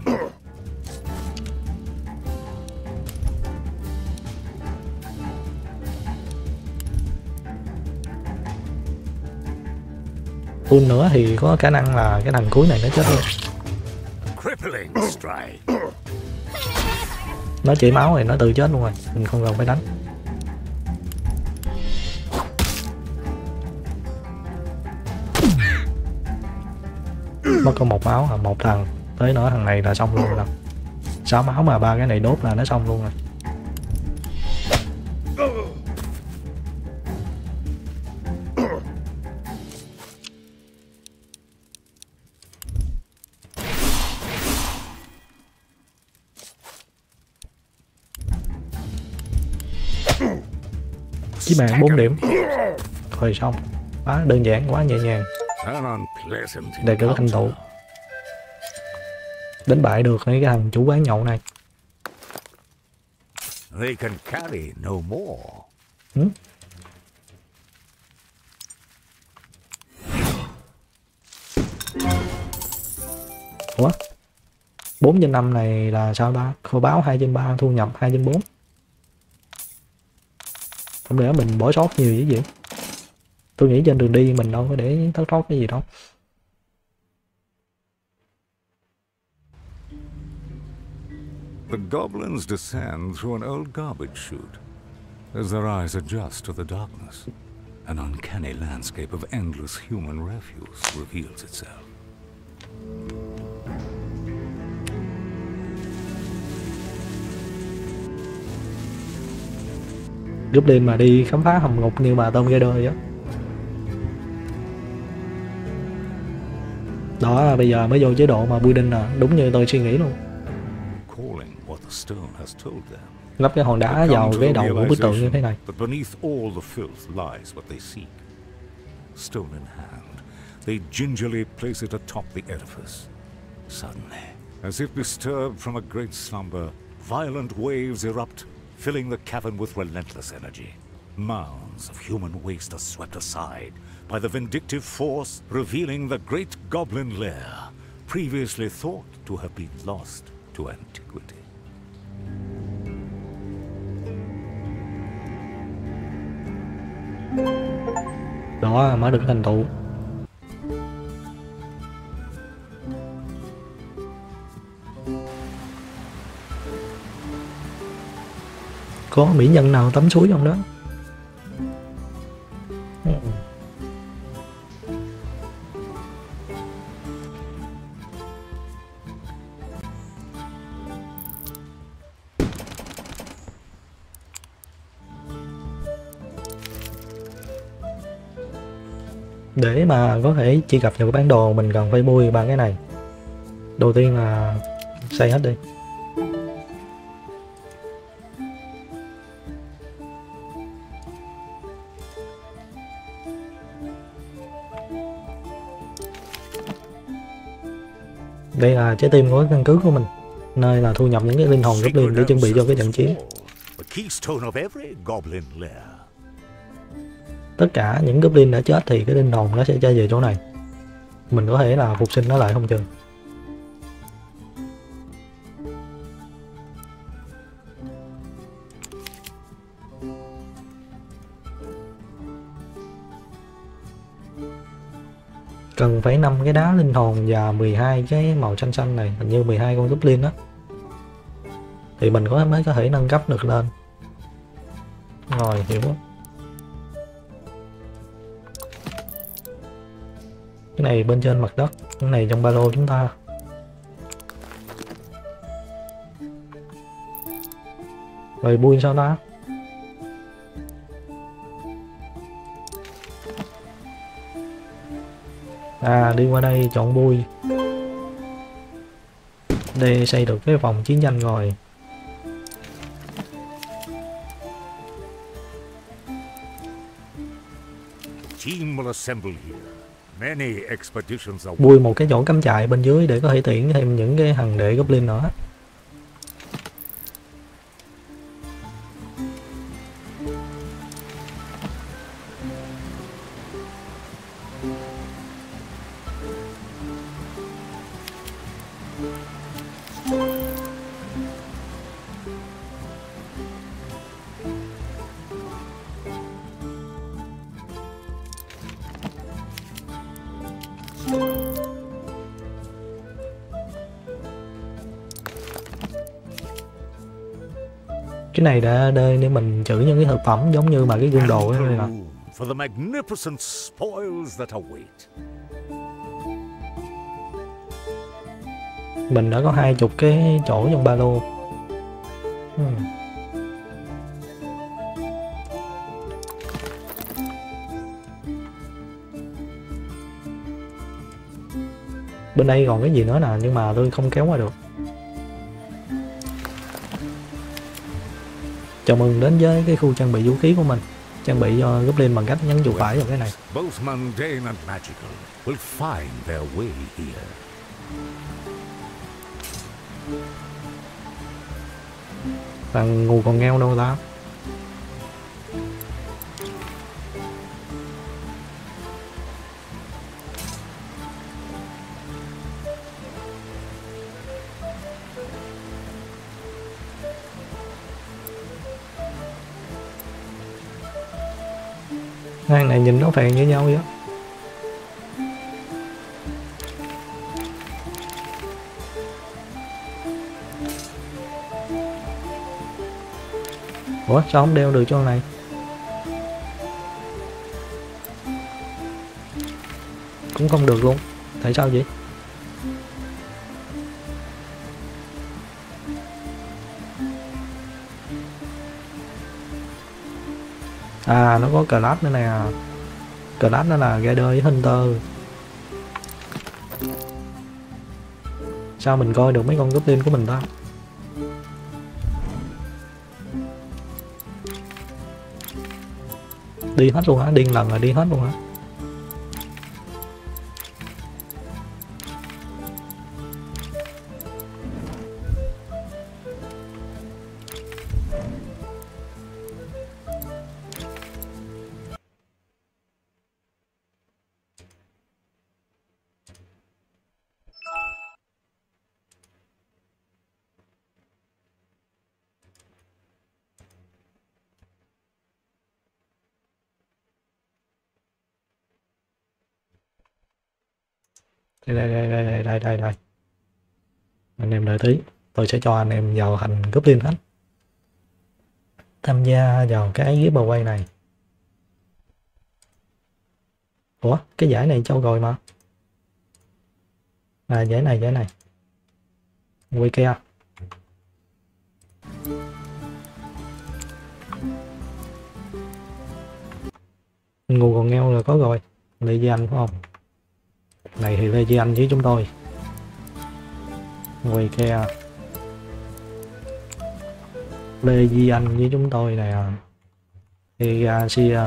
Tuôn nữa thì có khả năng là cái thằng cuối này nó chết luôn.
Crippling strike.
Nó chảy máu thì nó tự chết luôn rồi, mình không cần phải đánh. Mất có một máu à, một thằng tới nữa thằng này là xong luôn rồi. Sáu máu mà ba cái này đốt là nó xong luôn rồi. Chí mạng bốn điểm. Rồi xong. Quá đơn giản, quá nhẹ nhàng. Đây cứ thành tựu. Đánh bại được mấy cái thằng chủ quán nhậu này.
They can carry no more.
Ừ? Ủa? bốn trên năm này là sao ta? Kho báo hai trên ba, thu nhập hai trên bốn. Không lẽ mình bỏ sót nhiều dữ vậy? Tôi nghĩ trên đường đi mình đâu có để thất thoát cái gì đâu.
The goblins descend through an old garbage chute. As their eyes adjust to the darkness, an uncanny landscape of endless human refuse reveals itself.
Goblin mà đi khám phá hầm ngục như mà Tom Raider vậy. Đó, bây giờ mới vô chế độ mà building nè, đúng như tôi suy nghĩ luôn. Lắp cái hòn đá vào cái đầu của bức tượng như thế này.
Stone in hand, they gingerly place it atop the edifice. Suddenly, as if disturbed from a great slumber, violent waves erupt, filling the cavern with relentless energy. Mounds of human waste are swept aside by the vindictive force, revealing the great goblin lair, previously thought to have been lost to antiquity.
Đó mới được thành tựu. Có mỹ nhân nào tắm suối không đó? Để mà có thể truy cập được bản đồ mình cần phải mua ba cái này. Đầu tiên là xây hết đi. Đây là trái tim của căn cứ của mình, nơi là thu nhập những cái linh hồn goblin để chuẩn bị cho cái trận chiến. Tất cả những goblin đã chết thì cái linh hồn nó sẽ trở về chỗ này. Mình có thể là phục sinh nó lại không chừng. Cần phải năm cái đá linh hồn và mười hai cái màu xanh xanh này, hình như mười hai con goblin đó, thì mình có mới có thể nâng cấp được lên. Rồi, hiểu không? Cái này bên trên mặt đất, cái này trong ba lô chúng ta. Rồi bui sao đó. À, đi qua đây chọn bui. Đây xây được cái vòng chiến tranh rồi. Bui một cái chỗ cắm trại bên dưới để có thể tuyển thêm những cái thằng đệ goblin nữa. Cái này đã đây để mình trữ những cái thực phẩm giống như mà cái gương đồ ấy nè. Mình đã có hai chục cái chỗ trong ba lô. Hmm. Bên đây còn cái gì nữa nè, nhưng mà tôi không kéo qua được. Chào mừng đến với cái khu trang bị vũ khí của mình. Trang bị cho goblin bằng cách nhấn chuột phải vào cái này. Thằng ngu còn nghèo đâu ta? Hai này nhìn nó phèn như nhau vậy. Ủa sao không đeo được cho này? Cũng không được luôn. Tại sao vậy? À, nó có class nữa nè. Class nó là Rider với Hunter. Sao mình coi được mấy con goblin của mình ta? Đi hết luôn hả? Điên lần là đi hết luôn hả? Đây đây đây đây đây đây đây. Anh em đợi tí, tôi sẽ cho anh em vào thành goblin hết. Tham gia vào cái giveaway này. Ủa, cái giải này cho rồi mà. À, giải này, giải này. Quay kia. Ngu còn nghèo là có rồi. Lê Di Anh phải không? Này thì Lê Di Anh với chúng tôi. Quay kia. Lê Di Anh với chúng tôi nè. Hegasia.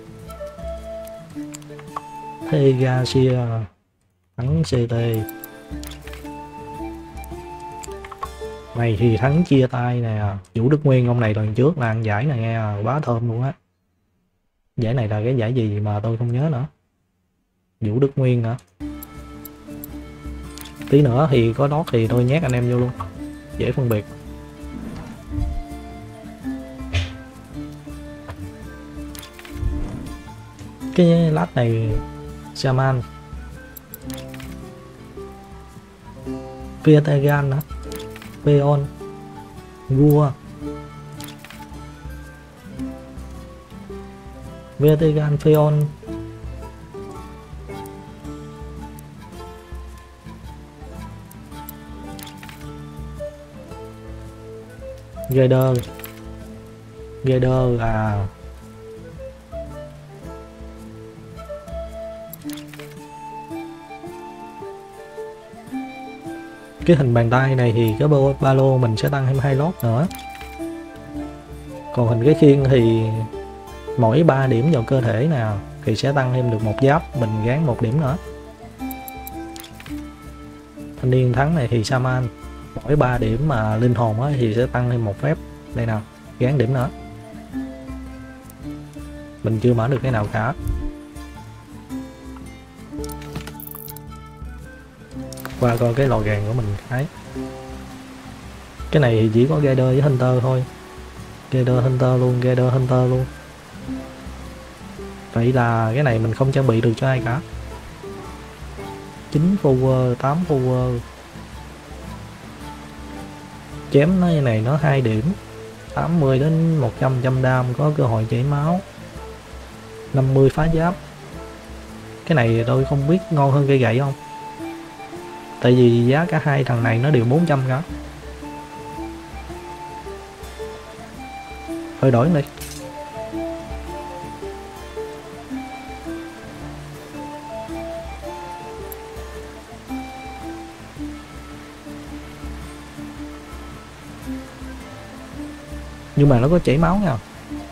Hegasia. Thắng xê tê. Mày thì thắng chia tay nè. Vũ Đức Nguyên ông này lần trước là ăn giải này nghe, quá thơm luôn á. Giải này là cái giải gì mà tôi không nhớ nữa. Vũ Đức Nguyên hả? Tí nữa thì có đót thì tôi nhét anh em vô luôn, dễ phân biệt. Cái lát này Shaman Viettegan hả? Peon Vua Viettegan Peon Gader Gader à. Cái hình bàn tay này thì cái ba lô mình sẽ tăng thêm hai lót nữa. Còn hình cái khiên thì mỗi ba điểm vào cơ thể nào thì sẽ tăng thêm được một giáp, mình gán một điểm nữa. Thanh niên thắng này thì Shaman, mỗi ba điểm mà linh hồn ấy thì sẽ tăng thêm một phép. Đây nào, gán điểm nữa. Mình chưa mở được cái nào cả. Qua coi cái lò gàn của mình cái cái này thì chỉ có Gader với Hunter thôi. Gader Hunter luôn, Gader Hunter luôn. Vậy là cái này mình không trang bị được cho ai cả. Chín power, tám power. Chém nó như này nó hai điểm, tám mươi đến một trăm trăm đam, có cơ hội chảy máu, năm mươi phá giáp. Cái này tôi không biết ngon hơn cây gậy không, tại vì giá cả hai thằng này nó đều bốn trăm cả. Thôi đổi đi. Nhưng mà nó có chảy máu nha.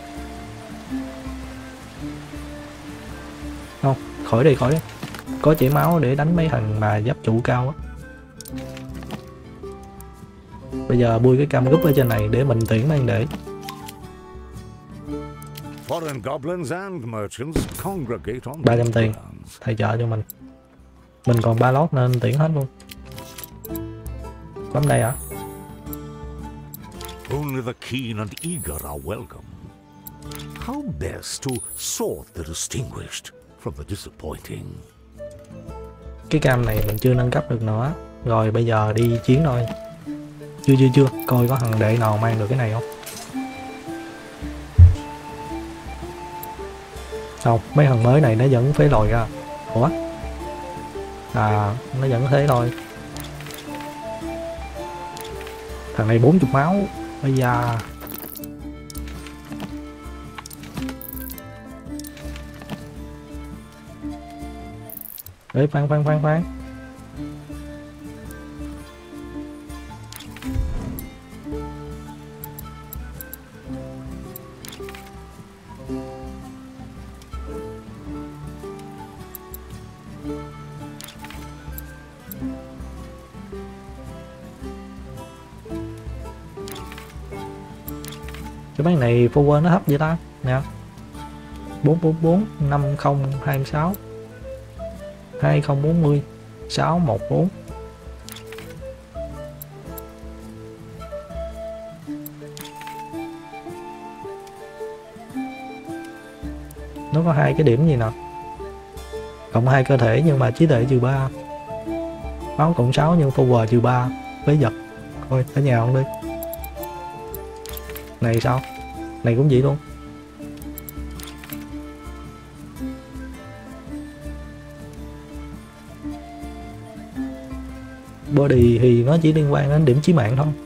Không, khỏi đi, khỏi đi. Có chảy máu để đánh mấy thằng mà giáp trụ cao á. Bây giờ bui cái cam gúp ở trên này để mình tuyển mang để. ba trăm tiền thầy trợ cho mình. Mình còn ba lót nên tuyển hết luôn. Bấm đây hả?
Only the keen and eager are welcome. How best to sort the distinguished from the disappointing?
Cái cam này mình chưa nâng cấp được nữa. Rồi bây giờ đi chiến thôi. Chưa chưa chưa, coi có thằng đệ nào mang được cái này không. Không, mấy thằng mới này nó vẫn phế lòi ra. Ủa? À, nó vẫn thế thôi. Thằng này bốn mươi máu. Bây giờ Ê, khoan khoan khoan khoan. Cái bán này forward nó hấp vậy ta nè. Bốn bốn bốn năm không hai sáu hai không bốn mươi sáu một bốn. Nó có hai cái điểm gì nè, cộng hai cơ thể nhưng mà trí tuệ trừ ba, máu cộng sáu nhưng forward trừ ba, với giật. Thôi ở nhà không đi. Này sao? Này cũng vậy luôn. Body thì nó chỉ liên quan đến điểm chí mạng thôi.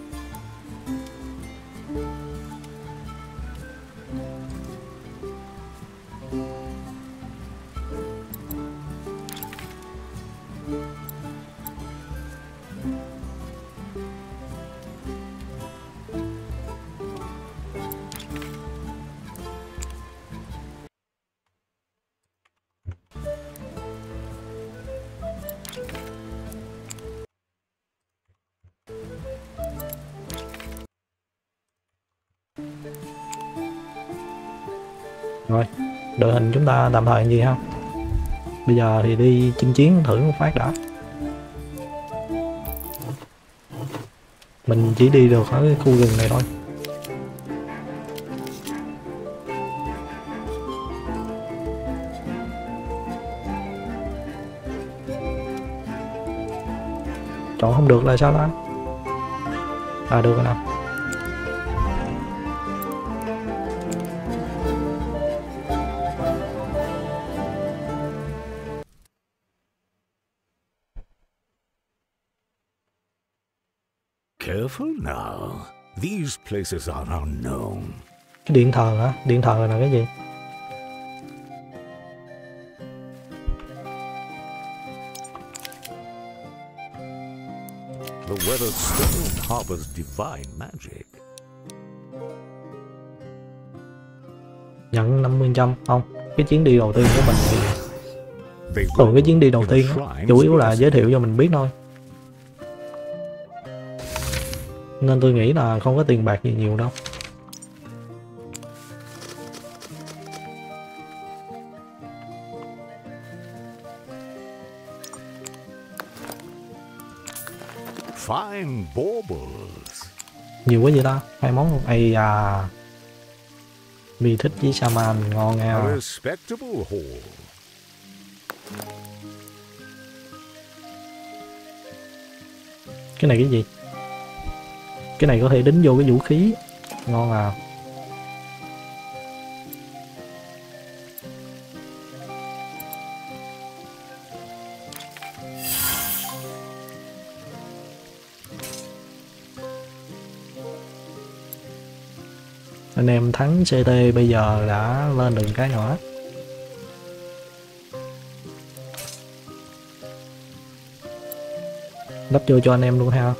Rồi, đội hình chúng ta tạm thời gì ha. Bây giờ thì đi chinh chiến thử một phát đã. Mình chỉ đi được ở cái khu rừng này thôi. Chọn không được là sao đó? À được rồi nào.
Careful now. These places are unknown.
Cái điện thờ hả? Điện thờ là cái gì?
The weathered stone harbors divine magic.
Nhận năm mươi phần trăm không? Cái chuyến đi đầu tiên của mình thì
They
thường cái chuyến đi đầu
in the
tiên á,
shrines
chủ yếu là
blessed.
giới thiệu cho mình biết thôi. Nên tôi nghĩ là không có tiền bạc gì nhiều đâu.
Fine baubles.
Nhiều quá vậy ta? Hai món luôn. Ây à. Mì thích với salmon ngon
A
nha.
respectable haul.
Cái này cái gì? Cái này có thể đính vô cái vũ khí. Ngon à. Anh em thắng xê tê bây giờ đã lên được cái nhỏ. Đắp vô cho anh em luôn ha.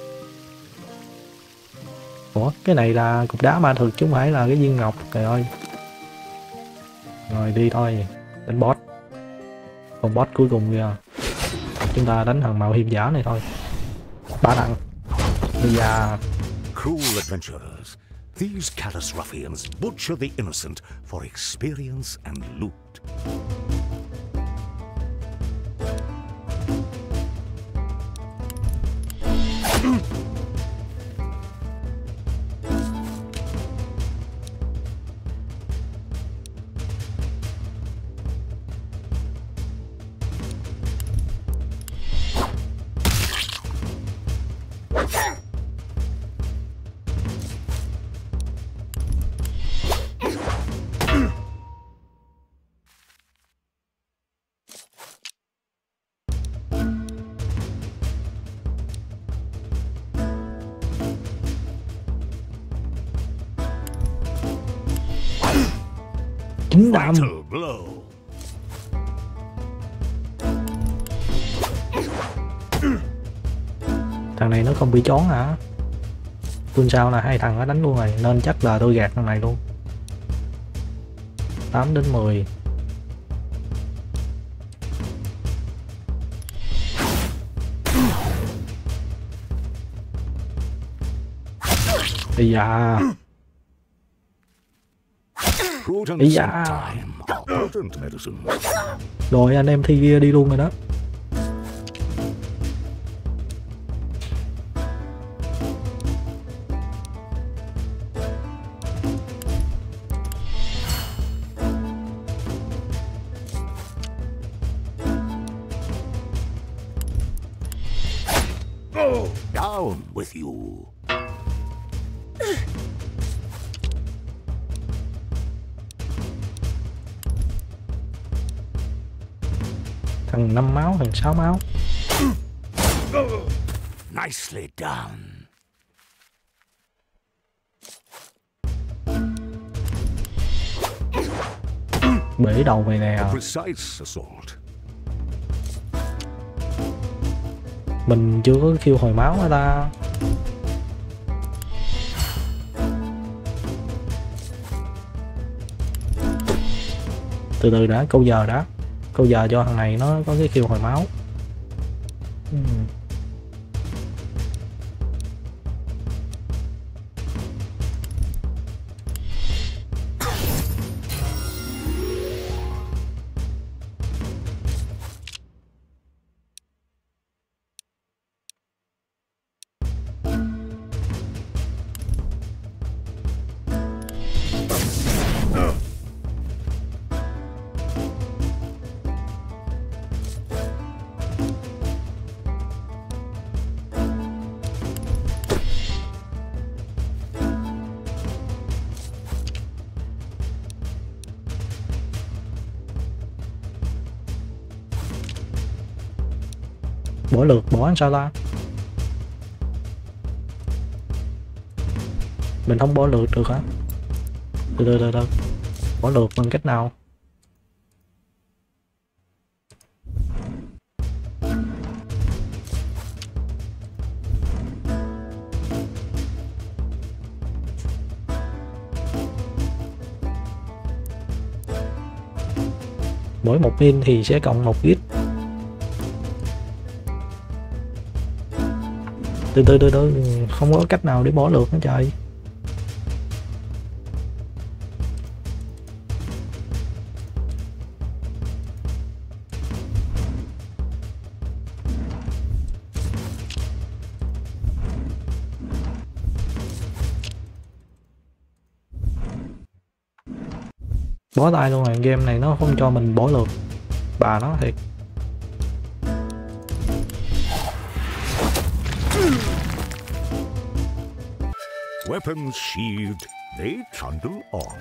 Ủa, cái này là cục đá ma thực chứ không phải là cái viên ngọc. Trời ơi. Rồi đi thôi. Đánh boss. Con boss cuối cùng kìa. Chúng ta đánh thằng mạo hiểm giả này thôi. Ba thằng. Bây giờ
Cruel adventurers. These callous ruffians butcher the innocent for experience and loot.
chín đạm.
Fatal blow.
Thằng này nó không bị chón hả? Tuần sau là hai thằng nó đánh luôn rồi, nên chắc là tôi gạt thằng này luôn. Tám đến mười. Bây giờ
Prudence
Ý da.
and time are potent medicine.
rồi anh em thi kia đi luôn rồi đó.
Down with you.
Thằng năm máu, thằng sáu máu.
Nicely done.
Bể đầu mày nè.
Precise assault.
Mình chưa có khiêu hồi máu hả ta? Từ từ đã, câu giờ đã. Câu giờ cho thằng này nó có cái khiêu hồi máu. Hmm. Bỏ lượt bỏ sao ta? Mình không bỏ lượt được hả? Từ từ từ từ. Bỏ lượt bằng cách nào? Mỗi một pin thì sẽ cộng một gig. Từ từ từ từ, không có cách nào để bỏ lượt nữa trời. Bó tay luôn rồi, game này nó không cho mình bỏ lượt. Bà nó thiệt.
Weapons sheathed, they trundle on.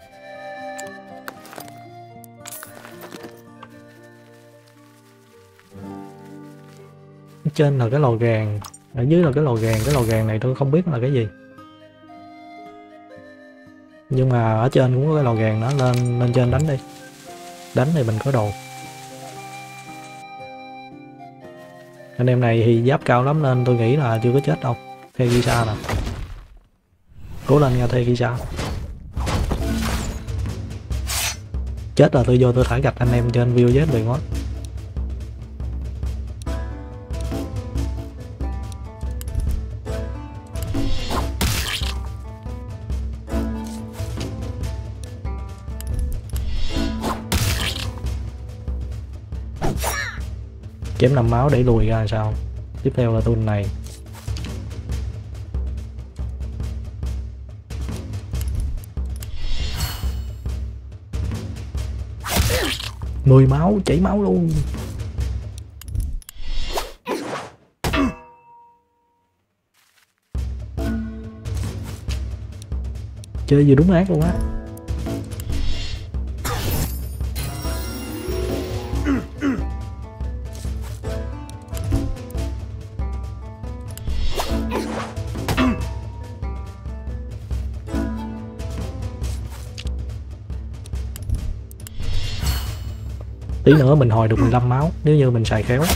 Ở trên là cái lò gàng, ở dưới là cái lò gàng. Cái lò gàng này tôi không biết là cái gì, nhưng mà ở trên cũng có cái lò gàng đó. Lên lên trên đánh đi. Đánh thì mình có đồ. Anh em này thì giáp cao lắm nên tôi nghĩ là chưa có chết đâu. Thê Kisa nè, cố lên nha Thê Kisa. Chết là tôi vô tôi thả gạch anh em trên view chết liền quá. Chém năm máu để lùi ra sao. Tiếp theo là tool này. mười máu, chảy máu luôn. Chơi gì đúng ác luôn á. Tí nữa mình hồi được mười lăm máu nếu như mình xài khéo.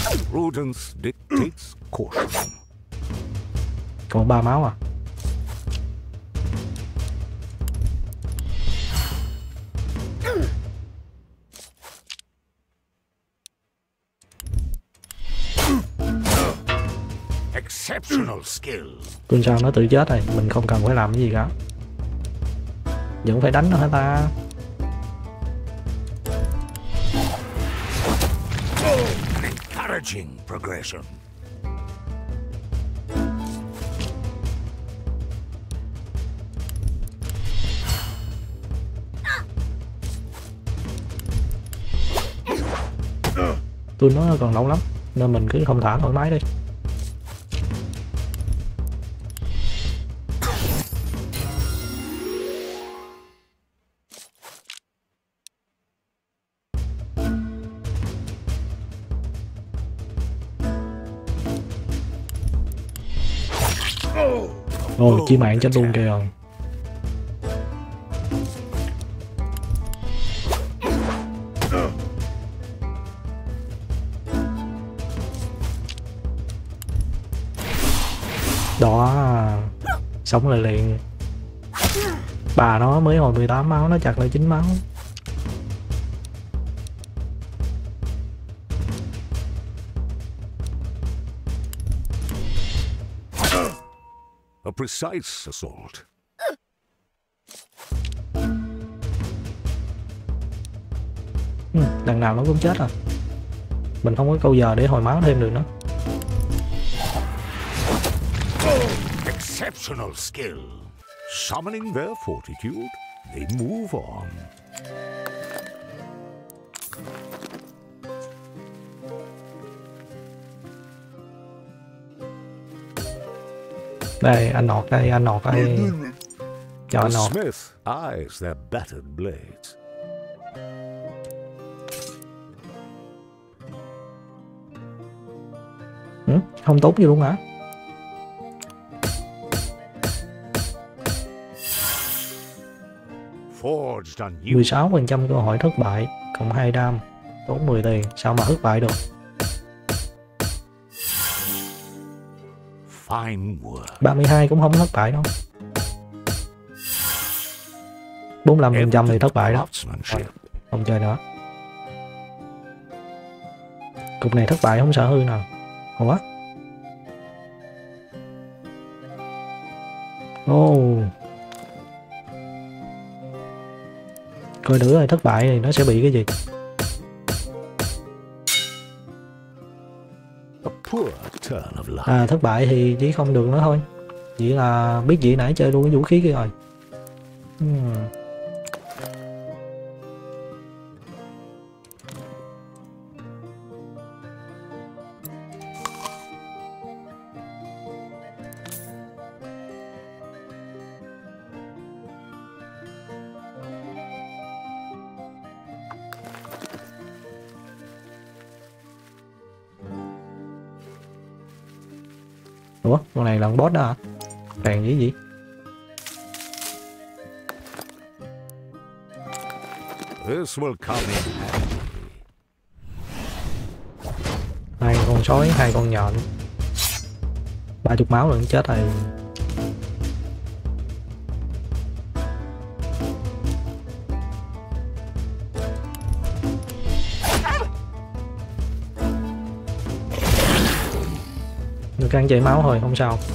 Còn ba máu à. Tuần sau nó tự chết rồi, mình không cần phải làm cái gì cả. Vẫn phải đánh nó hả ta?
Progression.
Tôi nó còn lâu lắm nên mình cứ không thả thoải mái đi. Ôi, chi mạng chết luôn kìa. Đó, sống lại liền. Bà nó mới hồi mười tám máu, nó chặt lại chín máu.
A precise assault.
Ừ, đằng nào nó cũng chết à. Mình không có câu giờ để hồi máu thêm được nữa.
Exceptional skill. Summoning their fortitude, they move on.
Đây, anh nọt đây, anh nọt đây. Cho anh nọt.
Smith eyes their battered blades.
Không tốt gì luôn hả? mười sáu phần trăm cơ hội thất bại, cộng hai đam, tốn mười tiền, sao mà thất bại được? ba mươi hai cũng không thất bại đâu. bốn mươi lăm phần trăm thì thất bại đó. Rồi, không chơi nữa. Cục này thất bại không sợ hư nào. Ủa? Oh. Coi nữa rồi, thất bại thì nó sẽ bị cái gì? À, thất bại thì chỉ không được nữa thôi. Chỉ là biết gì nãy chơi luôn cái vũ khí kia rồi. Hmm. Ủa, con này là con boss đó hả? Phèn gì gì? Hai con sói, hai con nhện. Ba chục máu rồi, chết rồi. Được ăn chảy máu thôi, không sao.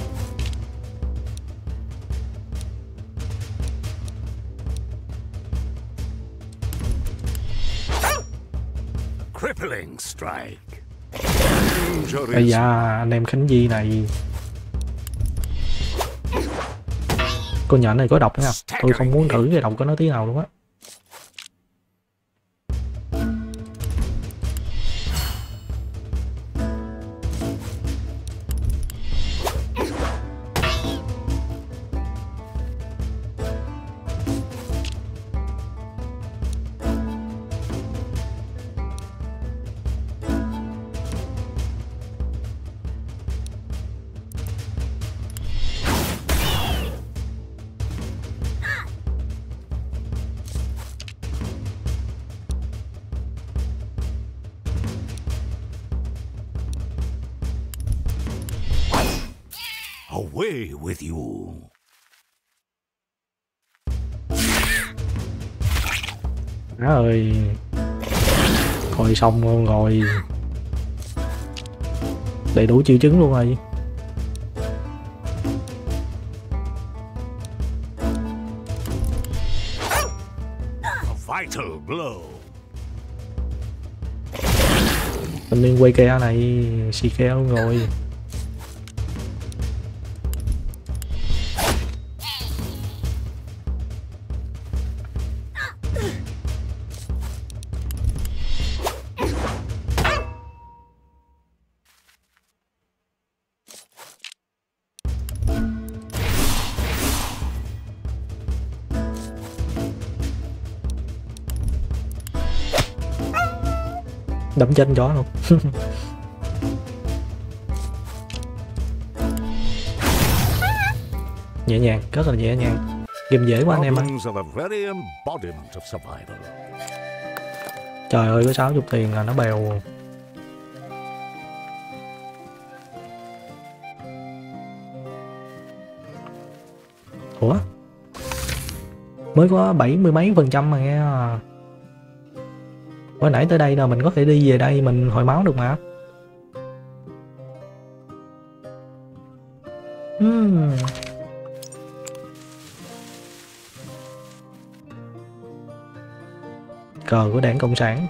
Ây da, anh em Khánh Di này. Con nhện này có độc nha. Tôi không muốn thử cái độc của nó tí nào luôn á.
Away with you.
Má ơi. Thôi xong luôn rồi. Đầy đủ triệu chứng luôn rồi.
A vital blow.
Mình liên quay ke này xì ke luôn rồi. Đấm chân chó luôn. Nhẹ nhàng, rất là nhẹ nhàng. Game dễ quá anh em ơi. Trời ơi, có sáu mươi tiền là nó bèo. Ủa? Mới có bảy mươi mấy phần trăm mà nghe. Hồi nãy tới đây là mình có thể đi về đây mình hồi máu được mà. uhm. Cờ của đảng Cộng sản.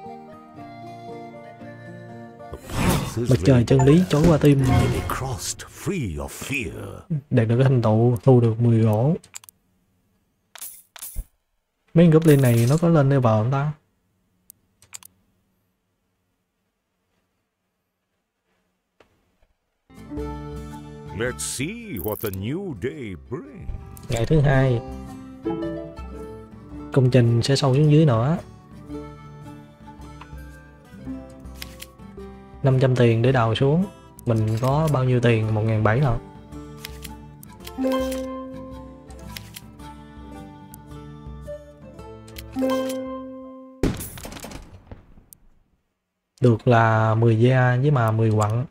Mặt trời chân lý chối qua tim. Đạt được cái thành tựu thu được mười gỗ. Mấy goblin này nó có lên level không ta?
Let's see what the new day brings.
Ngày thứ hai. Công trình sẽ sâu xuống dưới nữa. năm trăm tiền để đào xuống. Mình có bao nhiêu tiền? Một ngàn bảy hả? Được là mười da với mà mười quặng.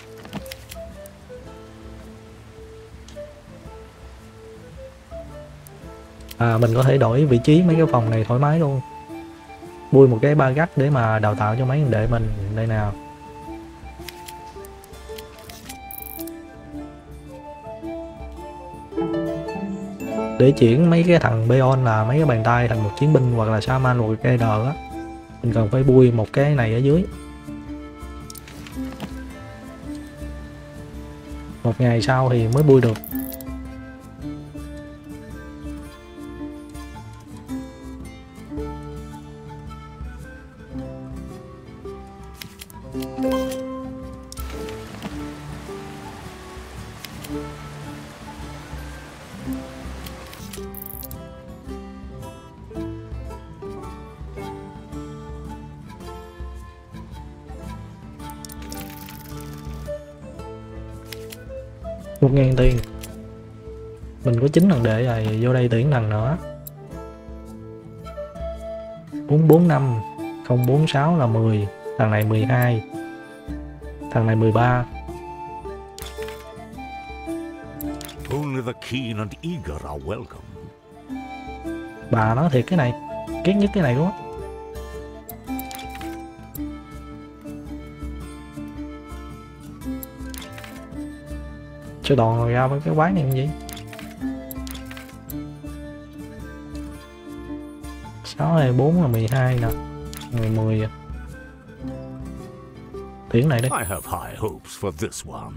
À, mình có thể đổi vị trí mấy cái phòng này thoải mái luôn. Bui một cái ba gắt để mà đào tạo cho mấy anh đệ mình. Đây nào. Để chuyển mấy cái thằng Beon là mấy cái bàn tay thành một chiến binh hoặc là Shaman hoặc cây đờ á, mình cần phải bui một cái này ở dưới. Một ngày sau thì mới bui được. Một ngàn tiền. Mình có chín thằng đệ rồi, vô đây tuyển thằng nữa. Bốn bốn năm không bốn sáu là mười. Thằng này mười hai. Thằng này mười ba.
Only the keen and eager are welcome.
Bà nói thiệt cái này, ghét nhất cái này luôn á. Cho đòn ra với cái quái này làm gì? Sáu này bốn là mười hai nè, mười mười. Tuyển này đi.
I have high hopes for this one.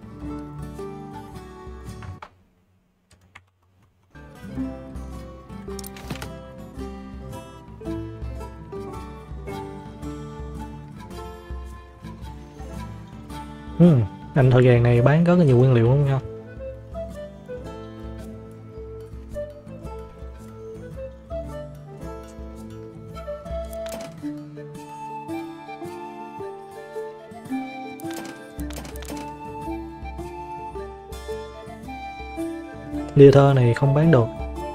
Ừ, anh thời gian này bán có nhiều nguyên liệu không nha. Leather này không bán được.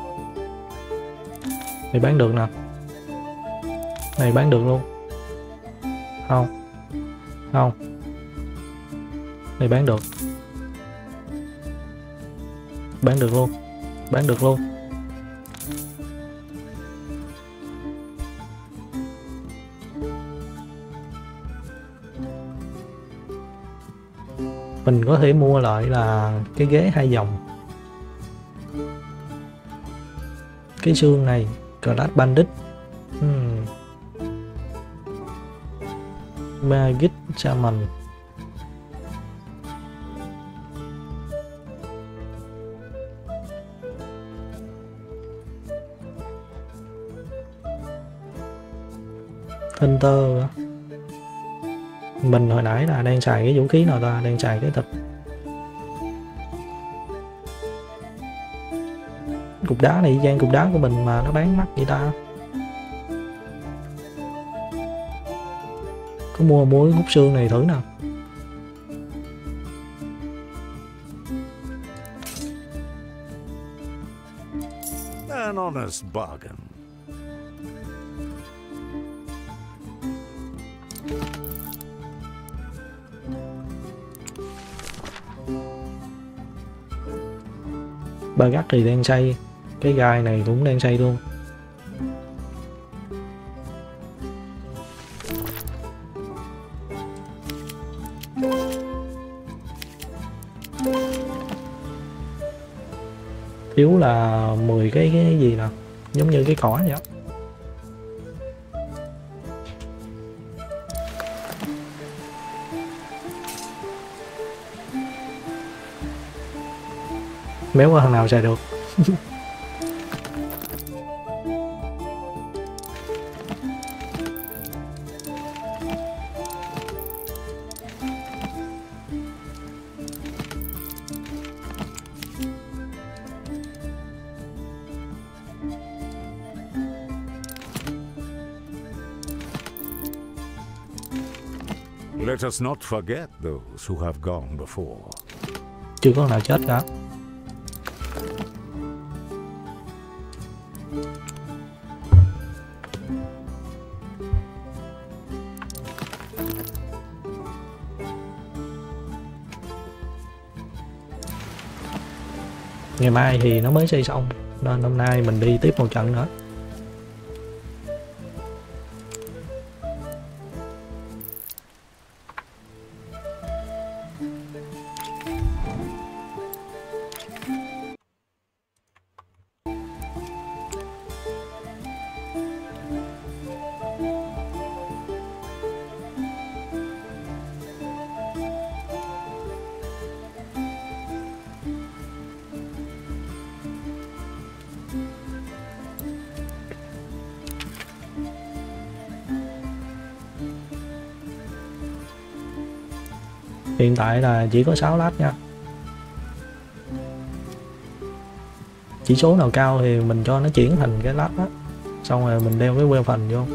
Này bán được nè. Này bán được luôn. Không. Không. Này bán được. Bán được luôn. Bán được luôn. Mình có thể mua lại là cái ghế hai dòng. Cái xương này Class Bandit. hmm. Magic Shaman. Hunter. Mình hồi nãy là đang xài cái vũ khí nào ta? Đang xài cái thịt. Cục đá này gian cục đá của mình mà nó bán mắc vậy ta? Có mua mua cái hút xương này thử nào.
An honest bargain.
Ba gắt thì đang xây. Cái gai này cũng đang xây luôn. Thiếu là mười cái cái gì nè, giống như cái cỏ vậy đó. Méo qua thằng nào xài được.
Let us not forget those who have gone before.
Chưa có nào chết cả. Ngày mai thì nó mới xây xong nên hôm nay mình đi tiếp một trận nữa. Hiện tại là chỉ có sáu lát nha. Chỉ số nào cao thì mình cho nó chuyển thành cái lát đó. Xong rồi mình đeo cái weapon vô.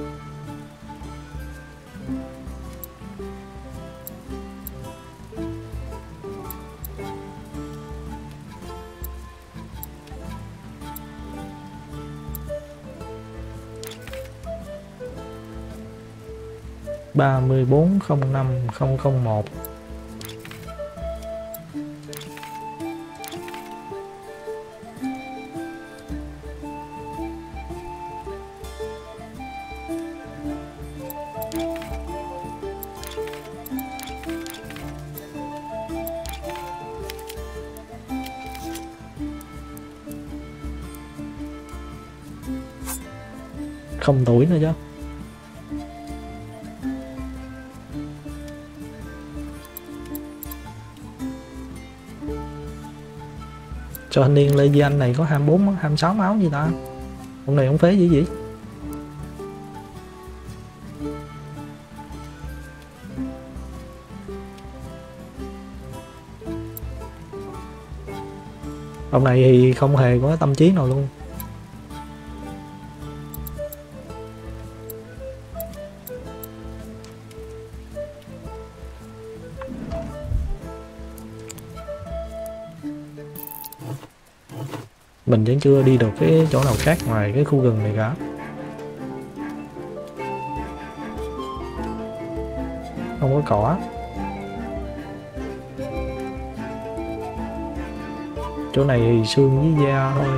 ba mươi bốn không năm không không một. Không tuổi nữa chứ. Cho thanh niên Lê Di Anh này có hai mươi bốn, hai mươi sáu máu gì ta? Ông này ông phế gì vậy? Ông này thì không hề có tâm trí nào luôn. Mình vẫn chưa đi được cái chỗ nào khác ngoài cái khu rừng này cả. Không có cỏ. Chỗ này thì xương với da thôi.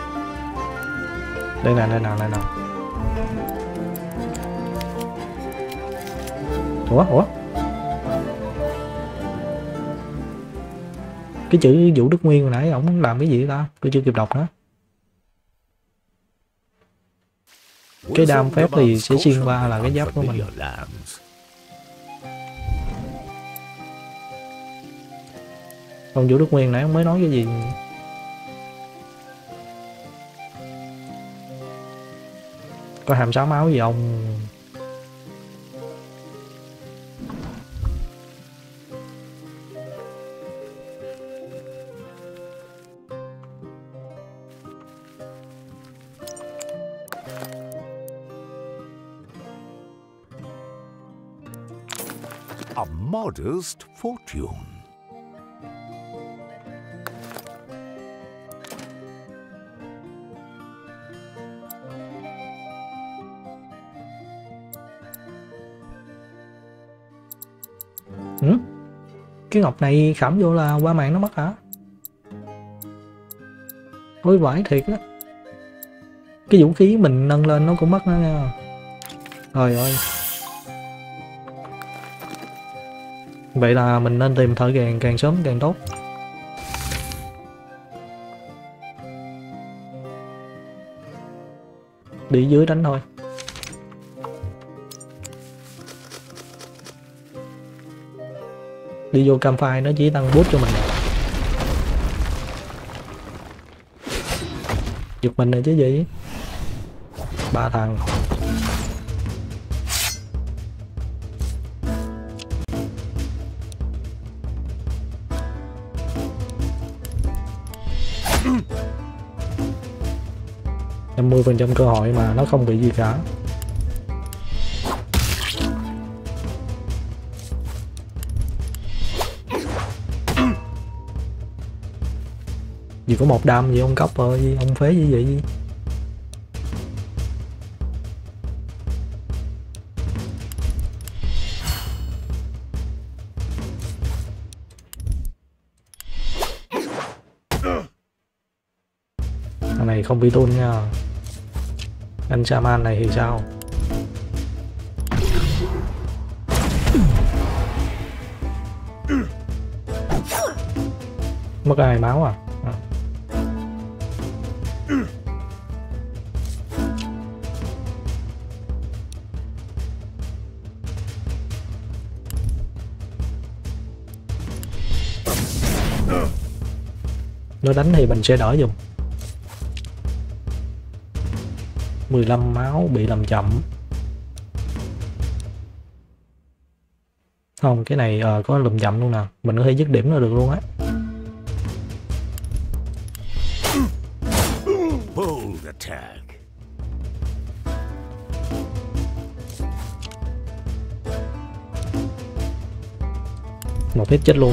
Đây nè, đây nè, đây nè. Ủa, ủa? Cái chữ Vũ Đức Nguyên hồi nãy ổng làm cái gì ta? Tôi chưa kịp đọc nữa. Cái đam phép thì sẽ xuyên qua là cái giáp của mình. Ông Vũ Đức Nguyên nãy ông mới nói cái gì? Có hàm sáu máu gì ông?
A modest fortune.
Ừ? Cái ngọc này khảm vô là qua mạng nó mất hả? Ôi vãi thiệt á. Cái vũ khí mình nâng lên nó cũng mất nữa nha. Trời ơi. Vậy là mình nên tìm thợ rèn càng sớm càng tốt. Đi dưới đánh thôi. Đi vô campfire nó chỉ tăng boost cho mình. Giật mình này chứ gì. Ba thằng. năm mươi phần trăm cơ hội mà nó không bị gì cả. Chỉ có một đam gì ông cốc rồi, ông phế như vậy. Thằng này không bị tuôn nha. Anh Shaman này thì sao? Mất hai máu à? À. Nó đánh thì mình sẽ đỡ dùng. mười lăm máu bị làm chậm. Không, cái này uh, có làm chậm luôn nè. Mình có thể dứt điểm là được luôn á. Một hit chết luôn.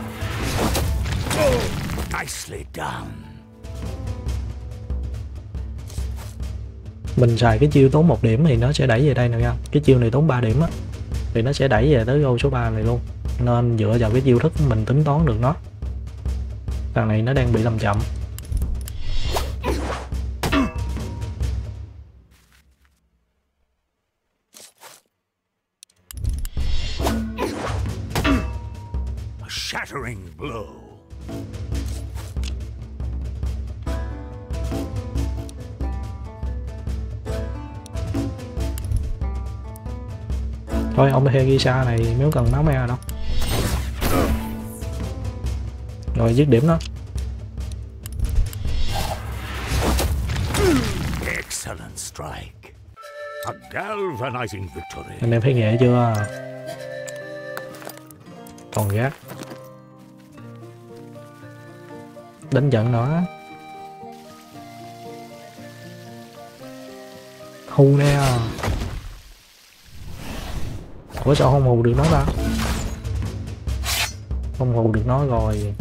Mình xài cái chiêu tốn một điểm thì nó sẽ đẩy về đây nè nha. Cái chiêu này tốn ba điểm á, thì nó sẽ đẩy về tới ô số ba này luôn. Nên dựa vào cái chiêu thức mình tính toán được nó. Thằng này nó đang bị làm chậm.
A shattering blow.
Thôi ông Hegisa này nếu cần máu me đâu. Rồi dứt điểm nó.
Excellent strike. A galvanizing victory.
Anh em thấy nghệ chưa? Còn gác. Đánh trận nó. Hù nè. Ủa sao không hù được nó ta? Không hù được nó rồi.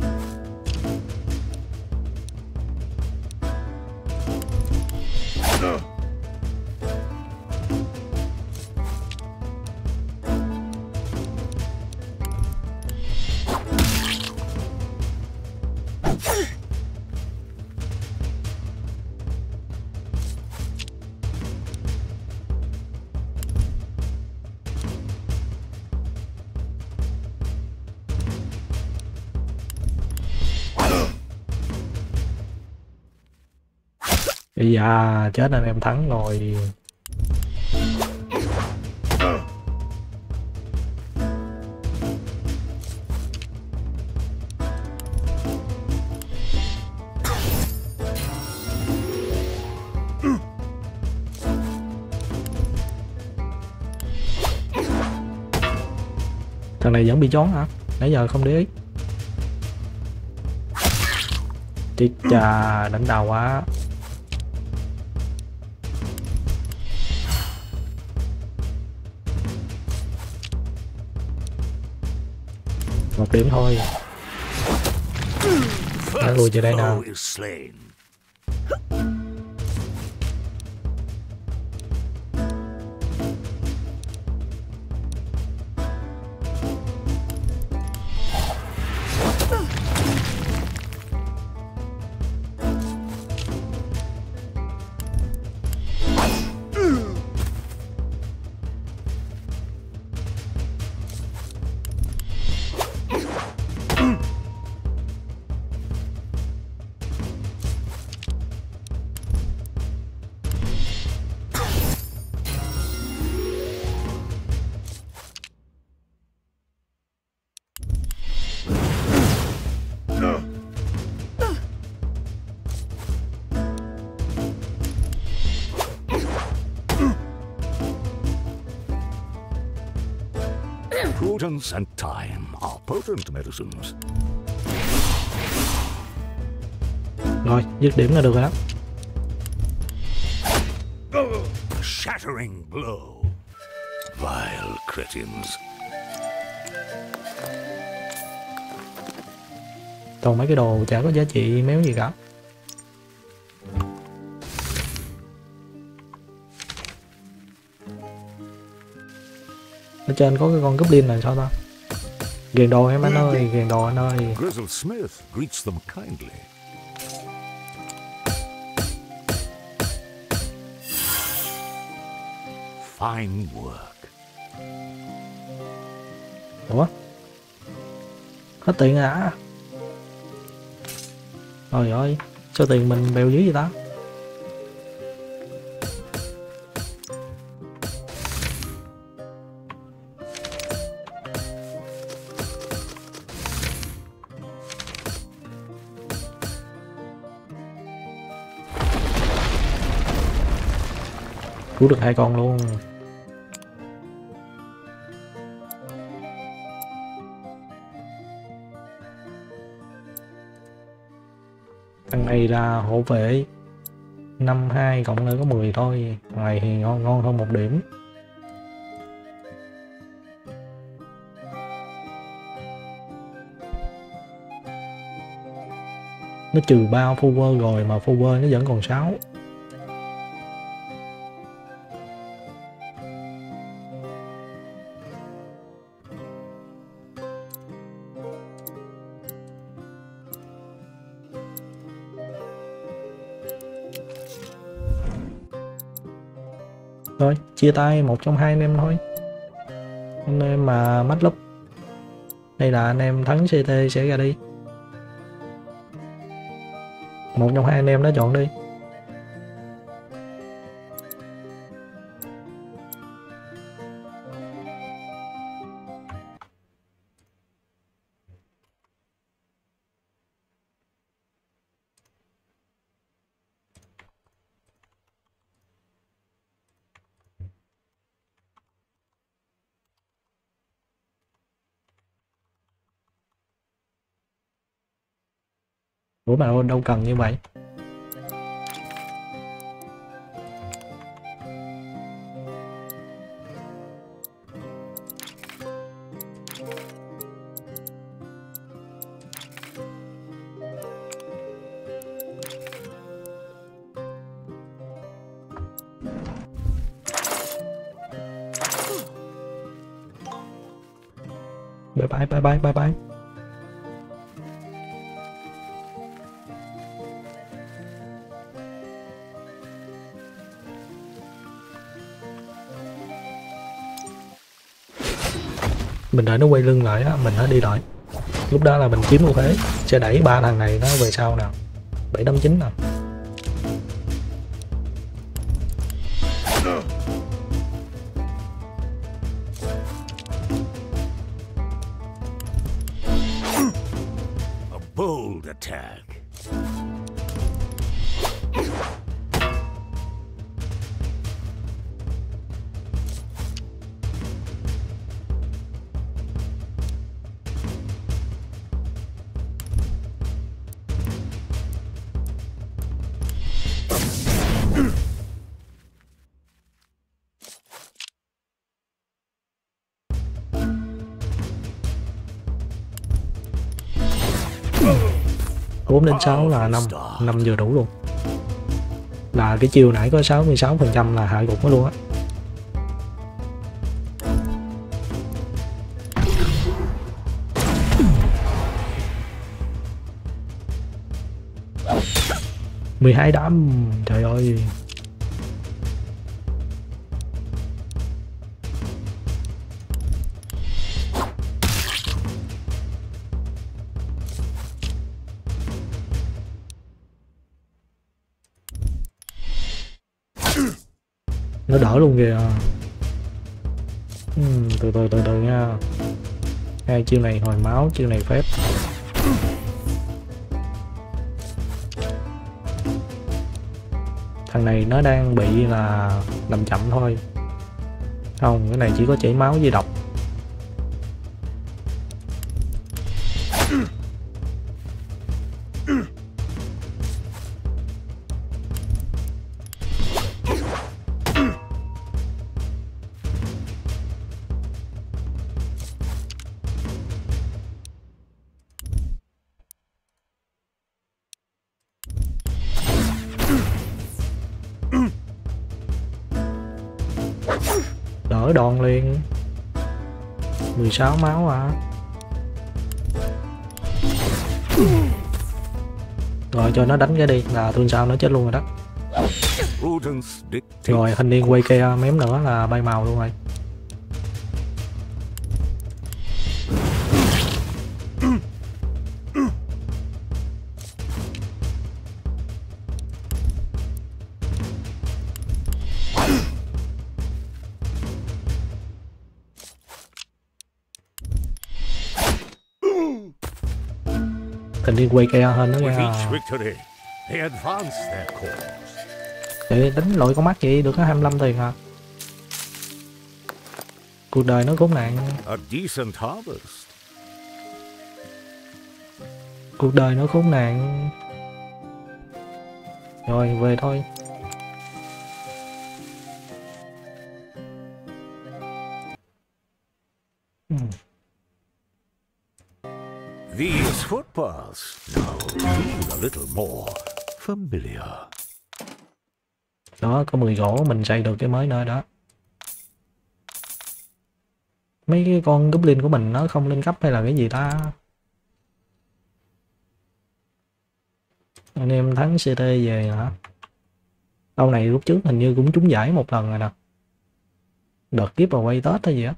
Bây giờ chết anh em thắng rồi. Thằng này vẫn bị chón hả? Nãy giờ không để ý. Chết chà, đánh đau quá. Một điểm thôi. Nó lùi về đây nào.
Prudence and time are potent medicines.
Rồi, dứt điểm là được rồi đó.
A shattering blow. Vile cretins.
Còn mấy cái đồ chả có giá trị méo gì cả. Ở trên có cái con goblin này sao ta? Ghiền đồ em anh ơi, ghiền đồ anh ơi.
Grizzle Smith greets them kindly. Fine work.
Ủa? Hết tiền rồi hả? Trời ơi, sao tiền mình bèo dữ vậy ta? Cứu được hai con luôn. Thằng này là hộ vệ năm hai cộng nữa có mười thôi. Thằng này thì ngon ngon hơn một điểm. Nó trừ ba forward rồi mà forward nó vẫn còn sáu. Rồi, chia tay một trong hai anh em thôi. Anh em mà mắt lúp. Đây là anh em thắng xê tê sẽ ra đi. Một trong hai anh em đó chọn đi. Ủa mà đâu, đâu cần như vậy. Bye bye bye bye bye bye. Mình đợi nó quay lưng lại á, mình hãy đi đợi. Lúc đó là mình chiếm ưu thế, sẽ đẩy ba thằng này nó về sau nào. Bảy năm chín nào.
A bold attack.
bốn đến sáu là năm, năm vừa đủ luôn. Là cái chiều nãy có sáu mươi sáu phần trăm là hạ gục nó luôn á. mười hai đám, trời ơi. Nó đỡ luôn kìa. uhm, từ từ từ từ nha. Hai chiêu này hồi máu, chiêu này phép. Thằng này nó đang bị là làm chậm thôi. Không, cái này chỉ có chảy máu với độc. Đỡ đòn liền. mười sáu máu à. Rồi cho nó đánh cái đi, là tuần sau nó chết luôn rồi đó. Rồi thanh niên quay kia mém nữa là bay màu luôn rồi. Thanh niên quay kia hơn nữa nha. Để đánh lội con mắt vậy được có hai mươi lăm tiền hả? Cuộc đời nó khốn nạn. Cuộc đời nó khốn nạn. Rồi về thôi. Hmm.
These footpaths now feel a little more familiar.
Đó, có mười gỗ mình xây được cái mới nữa đó. Mấy cái con goblin của mình nó không lên cấp hay là cái gì ta? Anh em thắng xê tê về hả? Câu này lúc trước hình như cũng trúng giải một lần rồi nè. Đợt kiếp vào quay Tết hay gì á.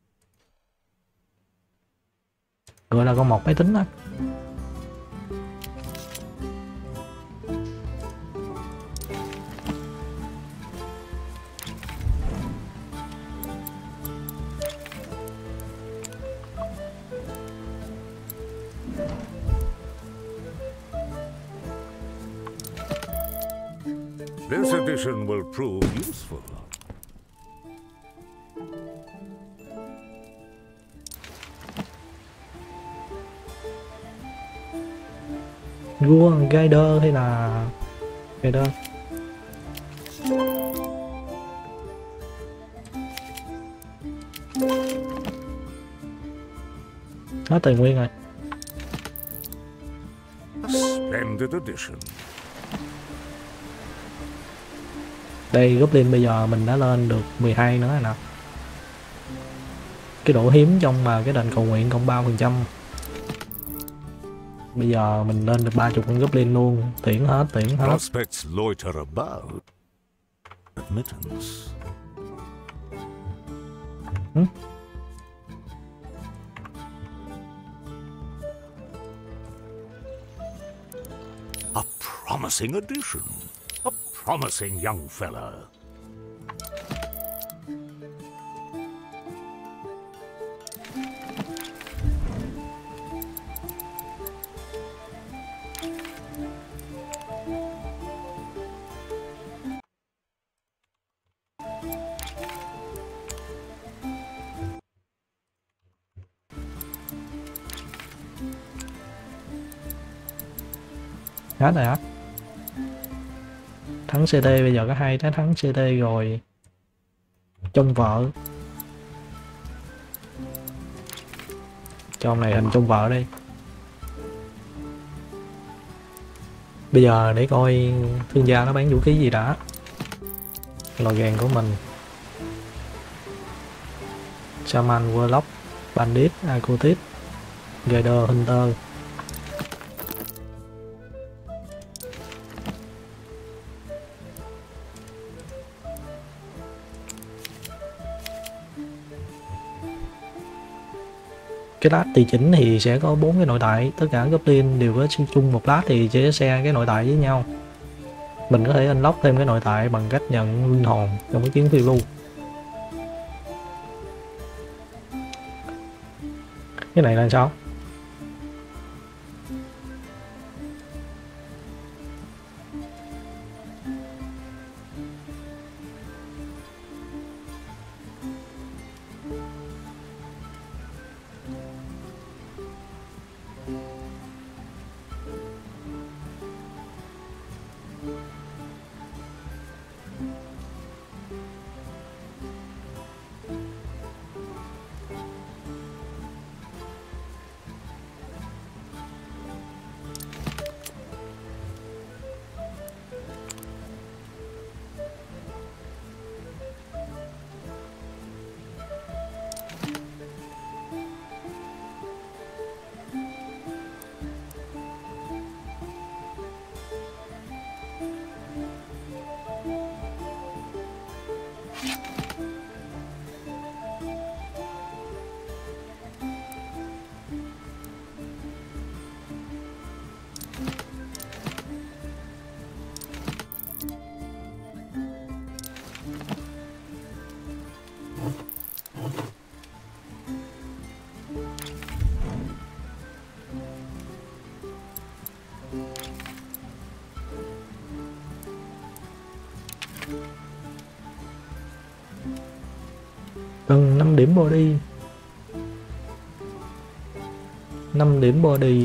Gọi là con một máy tính á.
This edition will prove useful.
Vua Guider hay là Guider? Hết tài nguyên rồi.
Splendid edition.
Đây Goblin bây giờ mình đã lên được mười hai nữa rồi nè. Cái độ hiếm trong mà cái đền cầu nguyện cộng ba phần trăm. Bây giờ mình lên được ba mươi con Goblin luôn. Tiễn hết, tiễn hết.
Prospects loiter about. Admittance.
Hmm?
A promising addition. A promising young fella.
Hết rồi hả? Thắng xê tê bây giờ có hai cái thắng xê tê rồi. Trông vợ. Cho ông này hình trông vợ đi. Bây giờ để coi thương gia nó bán vũ khí gì đã. Lò gàng của mình. Shaman, Warlock, Bandit, Acolyte, Guider, Hunter. Cái lát tùy chỉnh thì sẽ có bốn cái nội tại, tất cả Goblin đều có chung một lát thì sẽ share cái nội tại với nhau. Mình có thể unlock thêm cái nội tại bằng cách nhận linh hồn trong cái chuyến phiêu lưu. Cái này là sao? Cần năm điểm body. năm điểm body.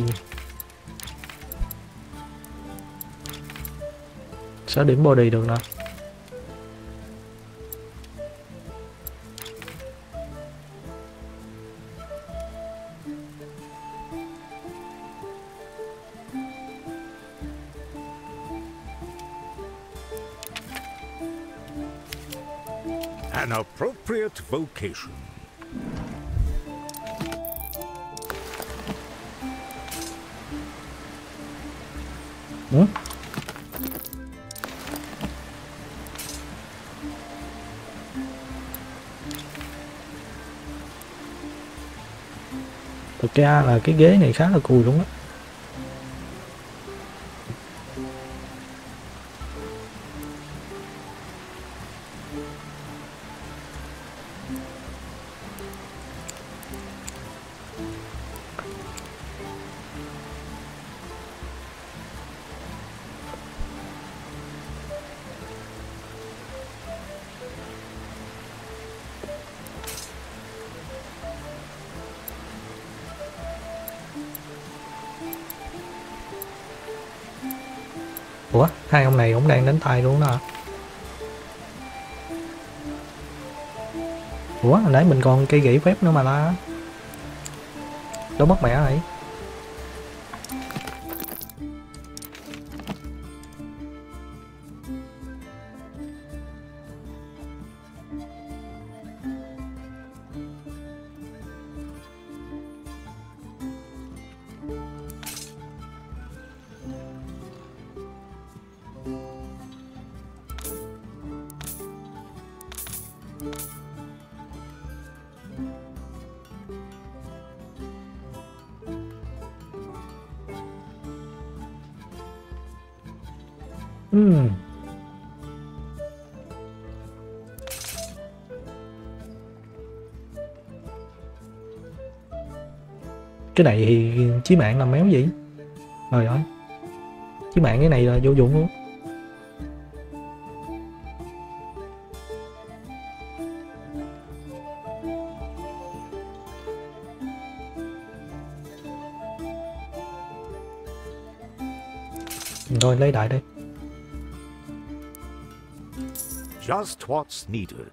sáu điểm body được nè.
An appropriate vocation.
Ừ? Thực ra là cái ghế này khá là cùi luôn á. Ủa, hai ông này cũng đang đánh tay luôn đó hả? Ủa, hồi nãy mình còn cây gãy phép nữa mà la. Đâu mất mẹ rồi. Ừm. Cái này thì chí mạng làm méo gì? Trời ơi. Chí mạng cái này là vô dụng luôn. Thôi lấy đại đây.
Just what's needed.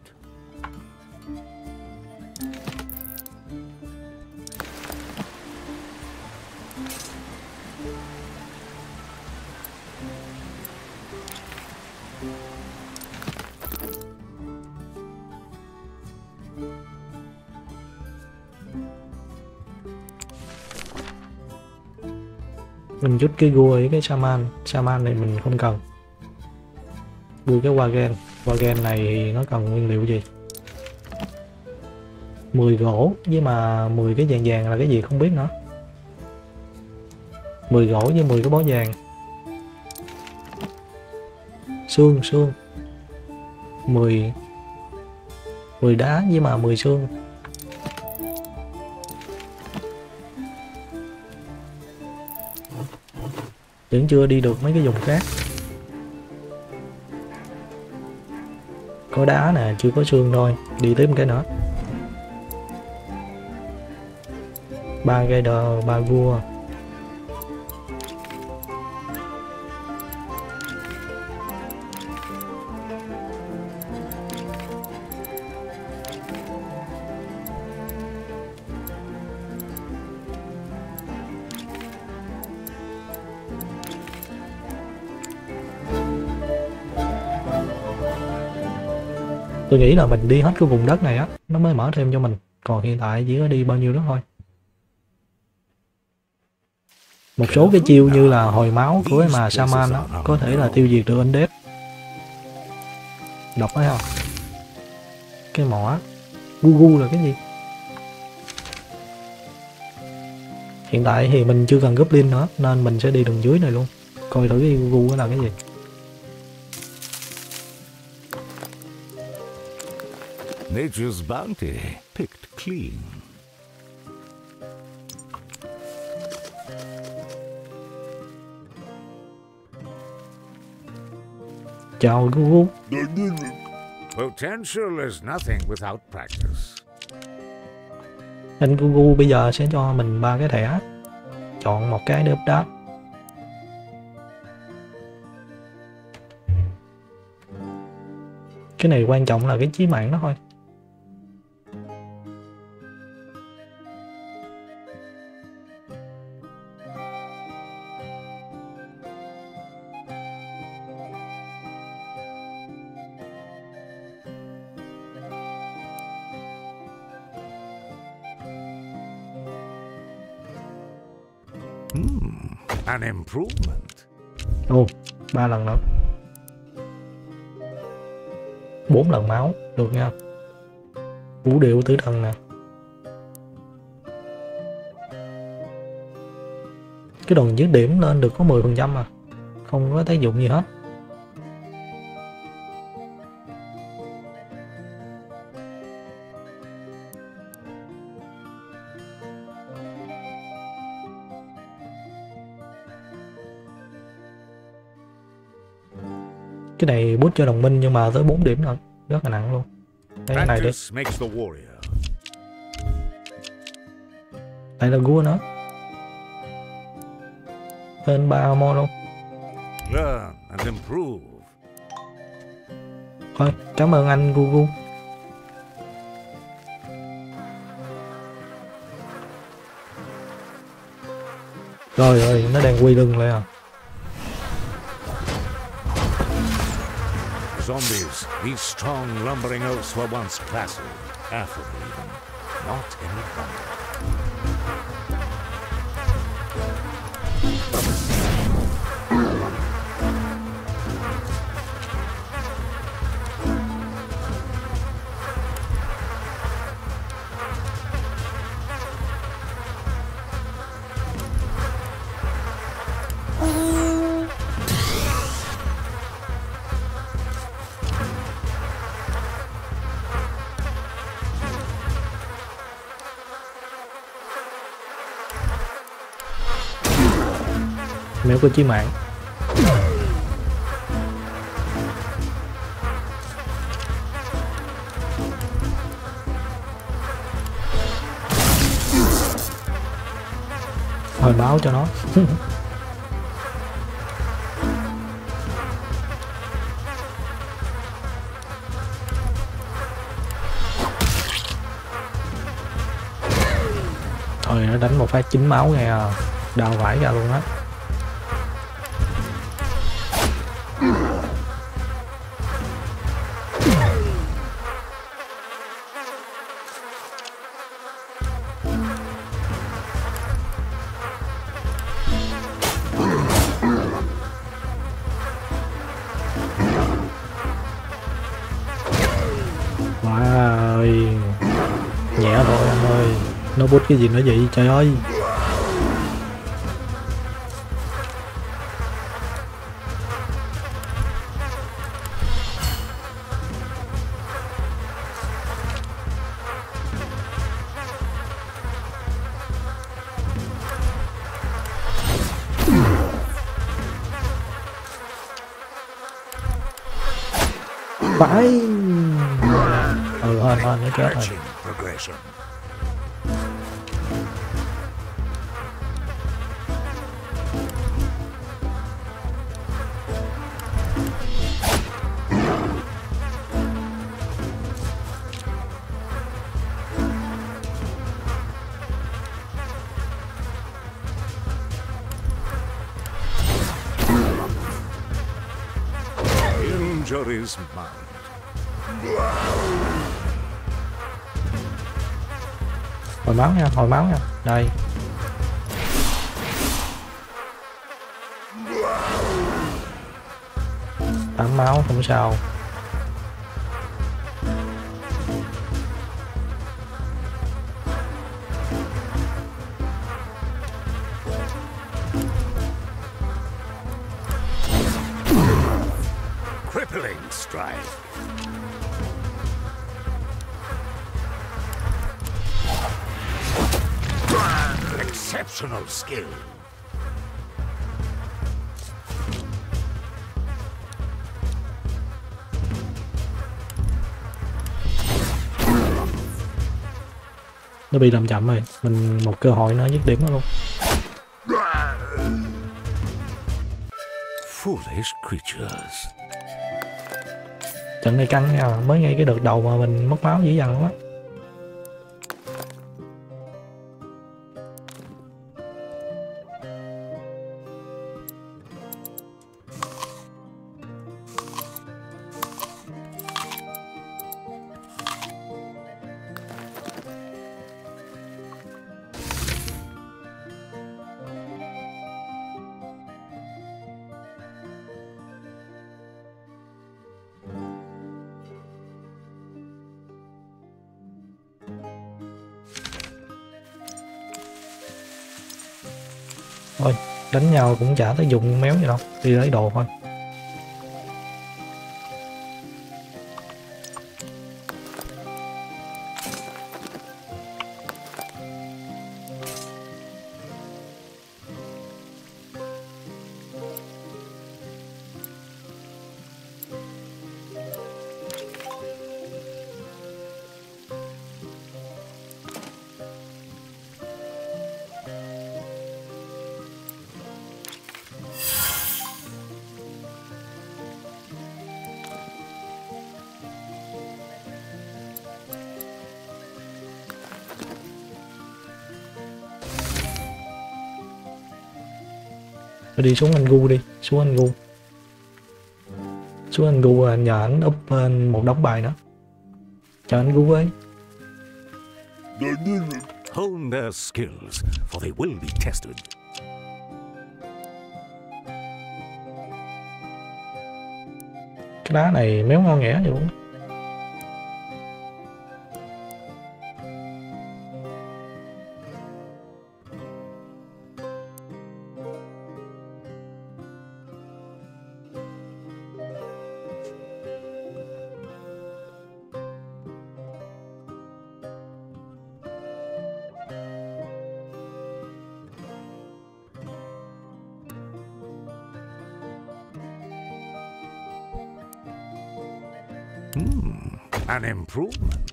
Mình chút cái gua với cái shaman. Shaman này mình không cần. Mua cái wagen. Wagen này thì nó cần nguyên liệu gì? mười gỗ với mà mười cái vàng vàng là cái gì không biết nữa. mười gỗ với mười cái bó vàng. Xương xương. mười mười đá với mà mười xương. Vẫn chưa đi được mấy cái vùng khác. Có đá nè, chưa có xương thôi. Đi tiếp một cái nữa. Ba cây đờ, ba vua. Tôi nghĩ là mình đi hết cái vùng đất này á, nó mới mở thêm cho mình. Còn hiện tại chỉ có đi bao nhiêu đó thôi. Một số cái chiêu như là hồi máu của cái mà Shaman đó, có thể là tiêu diệt được undead. Đọc thấy không? Cái mỏ Gugu là cái gì? Hiện tại thì mình chưa cần Goblin nữa, nên mình sẽ đi đường dưới này luôn. Coi thử cái Gugu là cái gì.
Nature's bounty picked clean.
Chào Gugu.
Potential is nothing without practice.
Anh Gugu bây giờ sẽ cho mình ba cái thẻ, chọn một cái để update. Cái này quan trọng là cái chí mạng đó thôi.
Hmm, an improvement.
Ồ, ba lần nữa. Bốn lần máu, được nha. Vũ điệu tử thần nè. Cái đòn dứt điểm lên được có mười phần trăm à, không có tác dụng gì hết. Cái này boost cho đồng minh nhưng mà tới bốn điểm rồi, rất là nặng luôn. Đây, cái này đi. Đây là gua nữa. Lên ba mo luôn. Thôi, cảm ơn anh Gugu. Rồi ơi, nó đang quay lưng lại à.
Zombies, these strong, lumbering oaks were once placid, affable even, not any longer.
Mèo của chí mạng. Hồi báo cho nó. Thôi nó đánh một phát chín máu nghe à. Đau vãi ra luôn á. Wow ơi. Nhẹ thôi anh ơi. Nó bút cái gì nữa vậy trời ơi. Phải. Ừ thôi thôi nó chết rồi.
Injuries mount.
Hồi máu nha, hồi máu nha. Đây. Tám máu không sao.
Crippling strike. Exceptional skill.
Nó bị làm chậm rồi, mình một cơ hội nó dứt điểm nó luôn.
Foolish creatures.
Trận này căng nha, mới ngay cái đợt đầu mà mình mất máu dữ dằn luôn á. Thôi, đánh nhau cũng chả tới dùng méo gì đâu, đi lấy đồ thôi. Thôi đi xuống anh gu đi, xuống anh gu. Xuống anh gu à, nhờ anh up lên một đống bài nữa. Chờ anh gu ấy.
Hone their skills, for they will be tested.
Cái đá này méo ngon nghẻ vậy luôn.
Hmm, an improvement.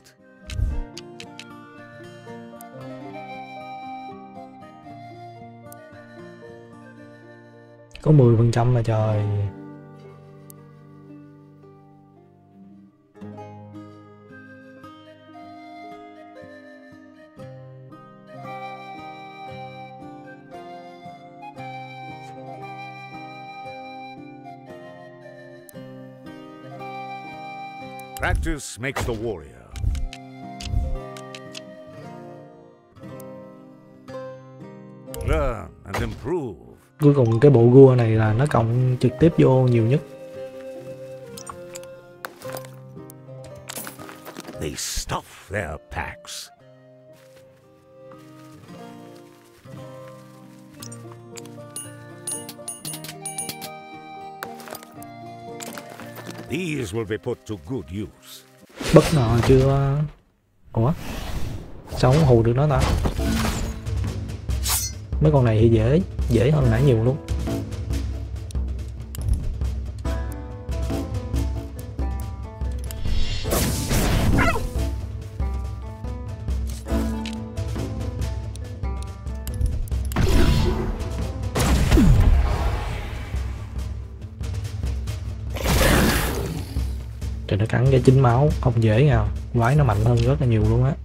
Có mười phần trăm mà trời.
Practice makes the warrior. Learn and improve.
Cuối cùng cái bộ gua này là nó cộng trực tiếp vô nhiều nhất.
They stuff their packs. These will be put to good use.
Bất ngờ chưa? Ủa? Sao không hù được nó ta? Mấy con này thì dễ, dễ hơn nãy nhiều luôn. Trời, nó cắn cái chín máu, không dễ nào. Quái nó mạnh hơn rất là nhiều luôn á.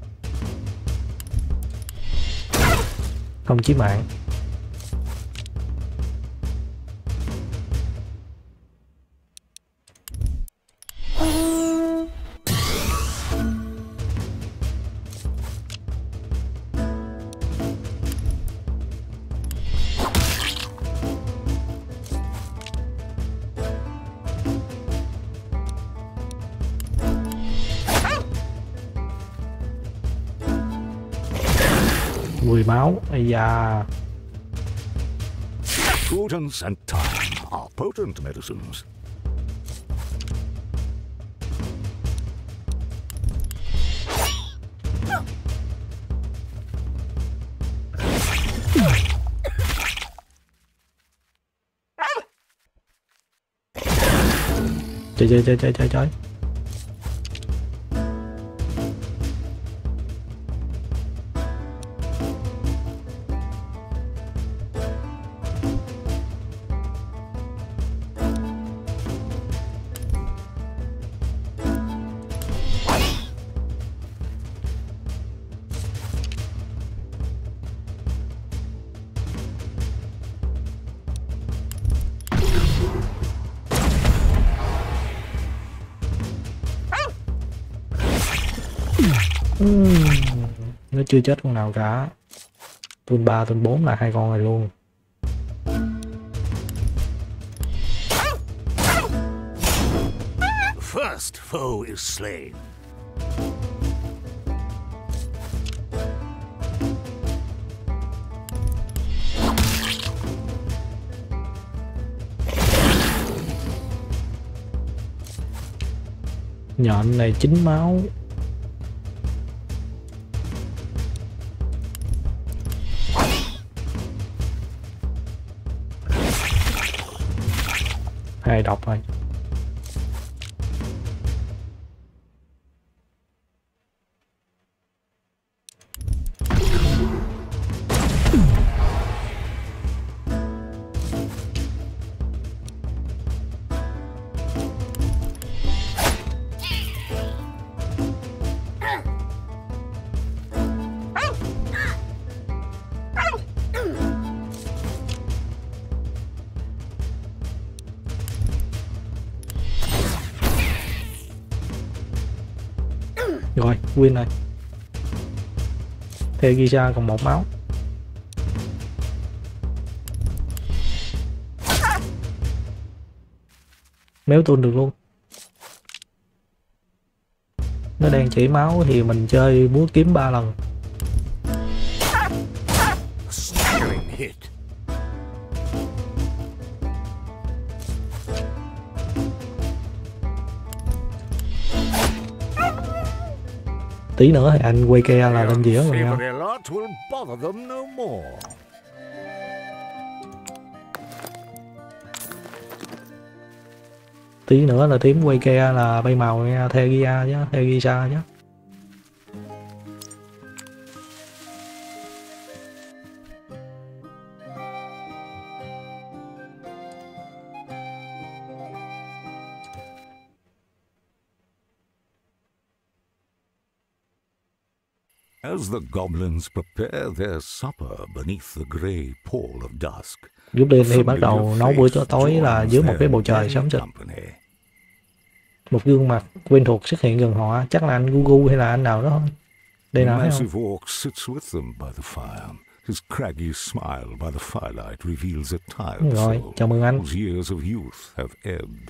Không chí mạng. mười máu, ây da.
Prudence and time are potent medicines.
Chơi chơi chơi chơi chơi chơi. Ừm, nó chưa chết con nào cả. Tuần ba tuần bốn là hai con này luôn.
First foe is slain.
Nhện này chín máu. Hai độc thôi. Rồi, win rồi. Theo Gisa còn một máu. Méo tuôn được luôn. Nó đang chảy máu thì mình chơi búa kiếm ba lần. Tí nữa thì anh quay ke là lên dĩa rồi nha. Tí nữa là tím quay ke là bay màu nha, theo Gia chứ, theo Gisa chứ.
As the goblins prepare their supper beneath the grey pall of dusk,
Giúp Linh thì bắt đầu nấu bữa cho tối là dưới một cái bầu trời xám xịt. Một gương mặt quen thuộc xuất hiện gần họ, chắc là anh Gugu hay là anh nào đó thôi. Đây nào thấy không?
Orc sits with them by the fire. His craggy smile by the firelight reveals a tired
Rồi,
soul
chào mừng anh.
whose years of youth have ebbed.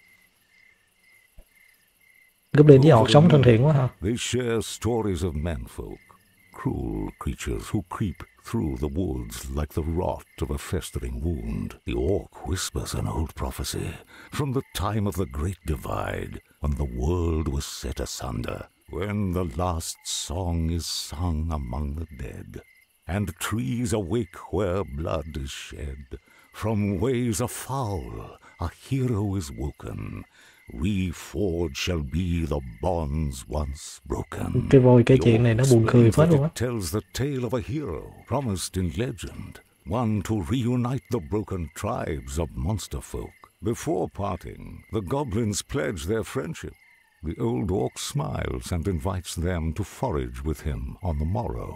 Goblin với họ sống thân thiện quá ha.
They share stories of menfolk, cruel creatures who creep through the woods like the rot of a festering wound. The orc whispers an old prophecy from the time of the Great Divide, when the world was set asunder, when the last song is sung among the dead, and trees awake where blood is shed. From ways afoul a hero is woken. Reforged shall be the bonds once broken.
Cái vôi cái chuyện này nó buồn cười phết luôn á.
Tells the tale of a hero promised in legend, one to reunite the broken tribes of monster folk. Before parting, the goblins pledge their friendship. The old orc smiles and invites them to forage with him on the morrow.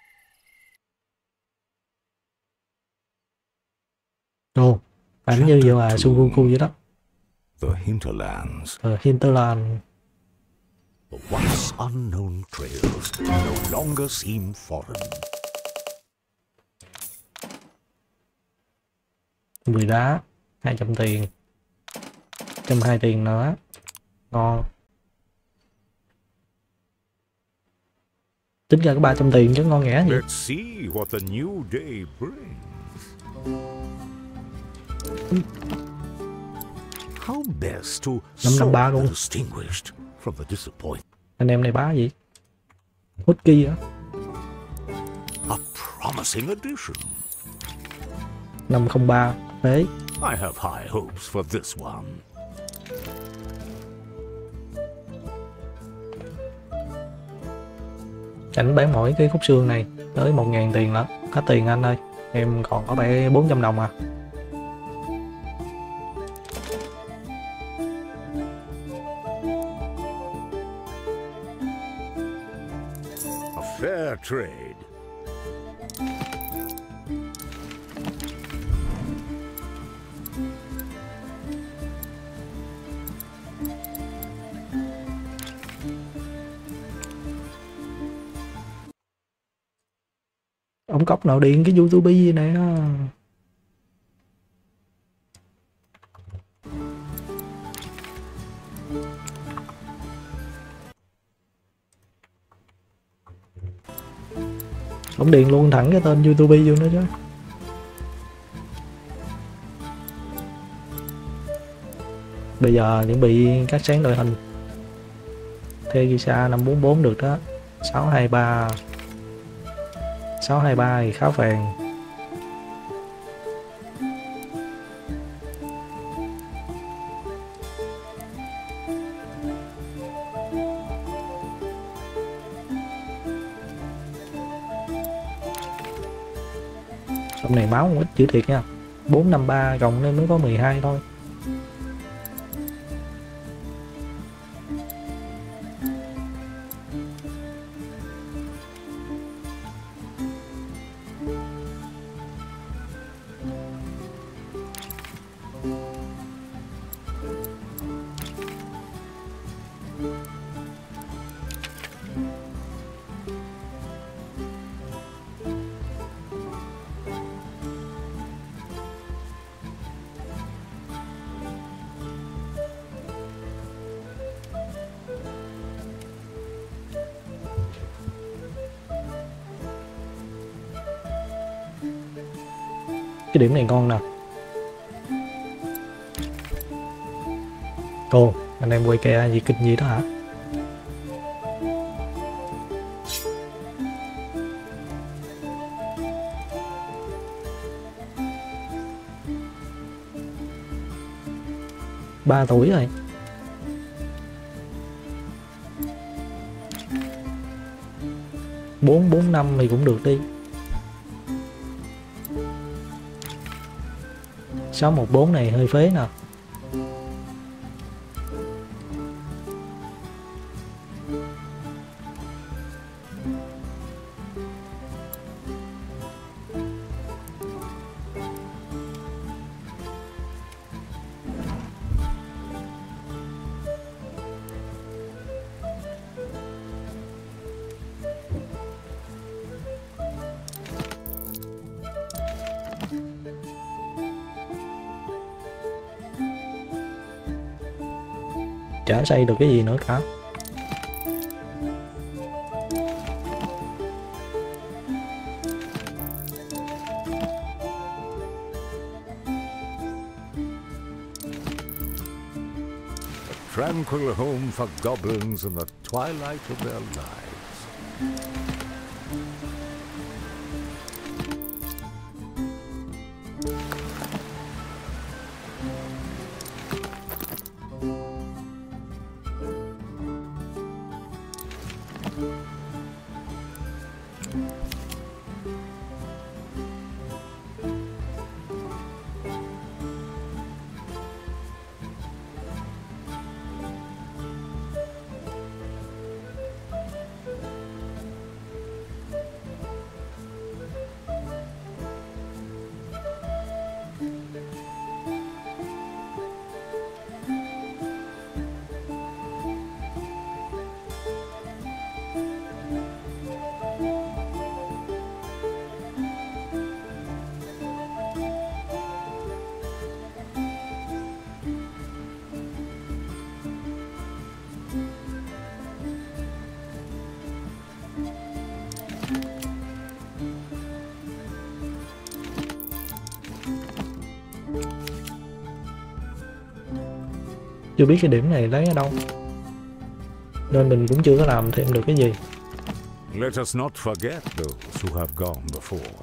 Ồ, ảnh như vậy là Son Goku vậy đó.
The Hinterlands.
The Hinterland.
The once unknown trails no longer seem foreign.
mười đá, hai trăm tiền. một trăm hai tiền nữa. Ngon. Tính ra có ba trăm tiền chứ ngon nghẻ gì.
Let's see what the new day brings. How best to
năm ba luôn.
distinguished from the disappointment.
Anh em này bá gì? Hút kia á.
A promising addition.
năm không ba phế.
I have high hopes for this one.
Ảnh bán mỗi cái khúc xương này tới một ngàn tiền lắm. Hết tiền anh ơi. Em còn có bảy bốn trăm đồng à.
Fair trade.
Ống cốc nào điện cái YouTube gì này á. Ống điện luôn thẳng cái tên YouTube vô nữa chứ. Bây giờ chuẩn bị cắt sáng đội hình. Tegisa năm bốn bốn được đó. sáu hai ba sáu hai ba thì khá phèn. Hôm này máu cũng ít chữ thiệt nha. bốn năm ba cộng nên mới có mười hai thôi. Cái điểm này ngon nè. Cô, anh em quay ke gì kinh gì đó hả? Ba tuổi rồi. Bốn bốn năm thì cũng được đi. Sáu một bốn này hơi phế nè. Chả xây được cái gì nữa cả.
Tranquil home for goblins in the twilight of their lives.
Chưa biết cái điểm này lấy ở đâu, nên mình cũng chưa có làm thêm được cái gì.
Let us not forget those who have gone before.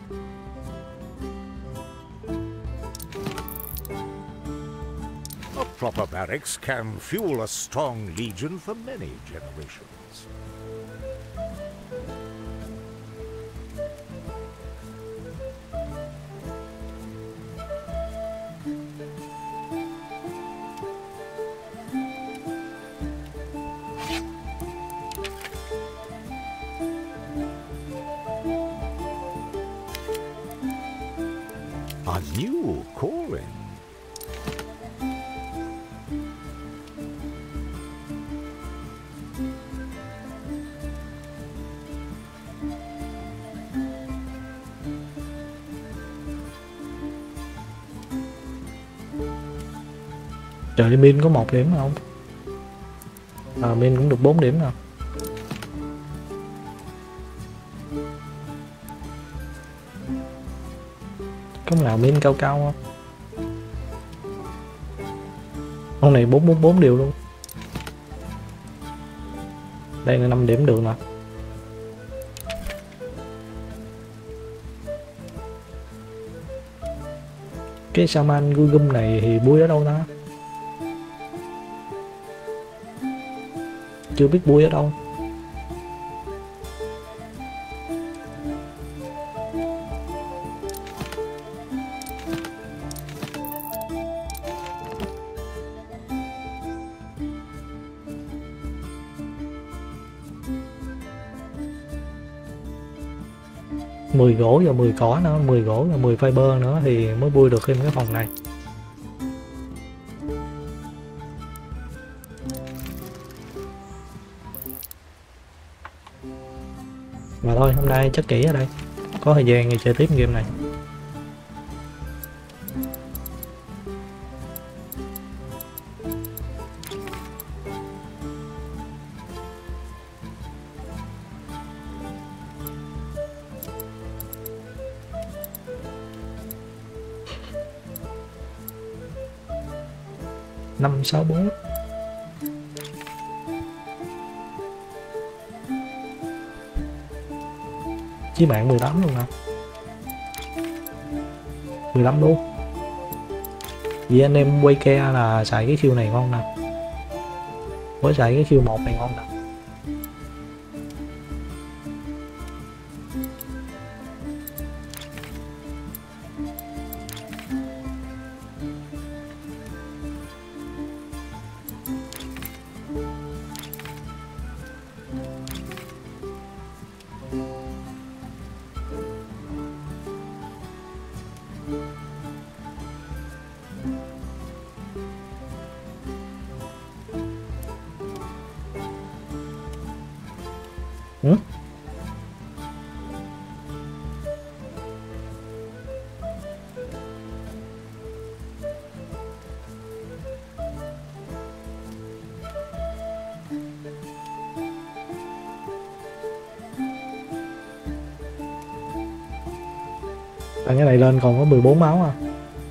A proper barracks can fuel a strong legion for many generations. A new calling.
Trời, min có một điểm không? À, min cũng được bốn điểm nào. Có nào min cao cao không? Con này bốn bốn bốn đều luôn. Đây là năm điểm được nè. Cái Shaman Gugum này thì bui ở đâu ta? Chưa biết bui ở đâu. mười gỗ và mười cỏ nữa, mười gỗ và mười fiber nữa thì mới bui được thêm cái phòng này. Mà thôi, hôm nay chắc kỹ ở đây. Có thời gian thì chơi tiếp game này. Năm sáu bốn. Chí mạng mười tám luôn nè. mười lăm luôn. Vì anh em quay ke là xài cái khiêu này ngon nè. Mới xài cái khiêu một này ngon nè. Ừ? À, cái này lên còn có mười bốn máu à.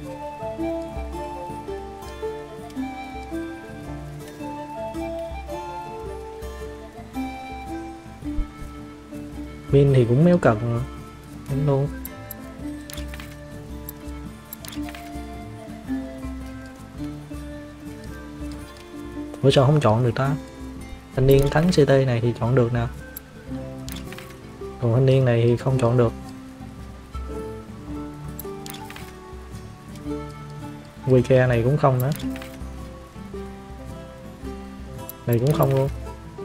Min thì cũng méo cần luôn. Ủa sao không chọn được ta? Thanh niên thắng xê tê này thì chọn được nè. Còn thanh niên này thì không chọn được. Wike này cũng không nữa. Này cũng không luôn.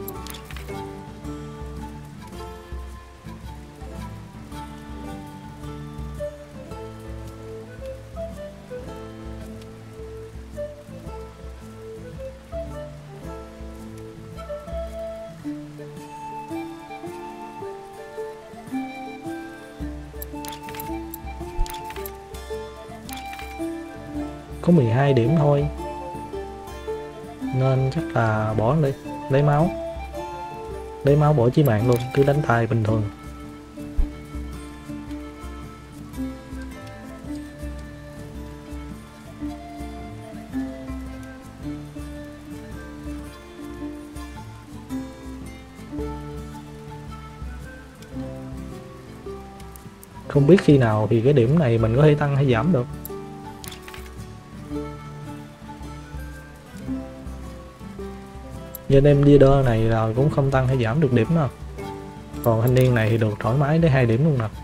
Có mười hai điểm thôi nên chắc là bỏ đi, lấy máu lấy máu bỏ chí mạng luôn, cứ đánh tay bình thường. Không biết khi nào thì cái điểm này mình có thể tăng hay giảm được. Như anh em leader này là cũng không tăng hay giảm được điểm nào. Còn thanh niên này thì được thoải mái đến hai điểm luôn nè.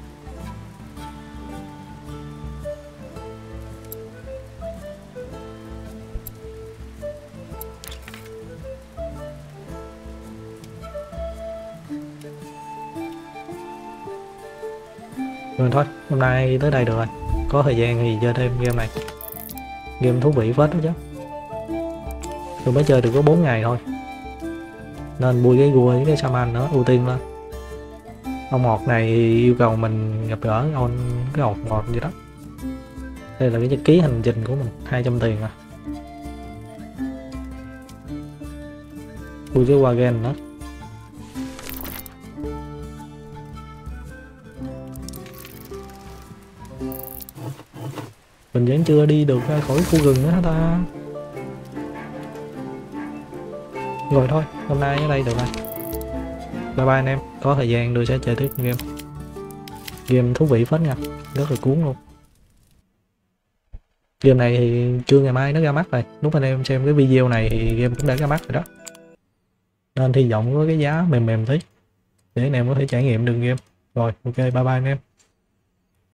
Rồi thôi, hôm nay tới đây được rồi. Có thời gian thì chơi thêm game này. Game thú vị phết đó chứ. Tôi mới chơi được có bốn ngày thôi. Nên bui cái gua với cái Shaman nữa, ưu tiên lên. Ông ngọt này yêu cầu mình gặp gỡ ông cái ngọt ngọt gì đó. Đây là cái nhật ký hành trình của mình, hai trăm tiền à. Ui cái wagon đó. Mình vẫn chưa đi được ra khỏi khu rừng nữa hả ta? Rồi thôi, hôm nay ở đây được rồi. Bye bye anh em, có thời gian tôi sẽ chơi tiếp game. Game thú vị phết nha, rất là cuốn luôn. Game này thì chưa ngày mai nó ra mắt rồi, lúc anh em xem cái video này thì game cũng đã ra mắt rồi đó. Nên hy vọng có cái giá mềm mềm tí để anh em có thể trải nghiệm được game. Rồi, ok, bye bye anh em.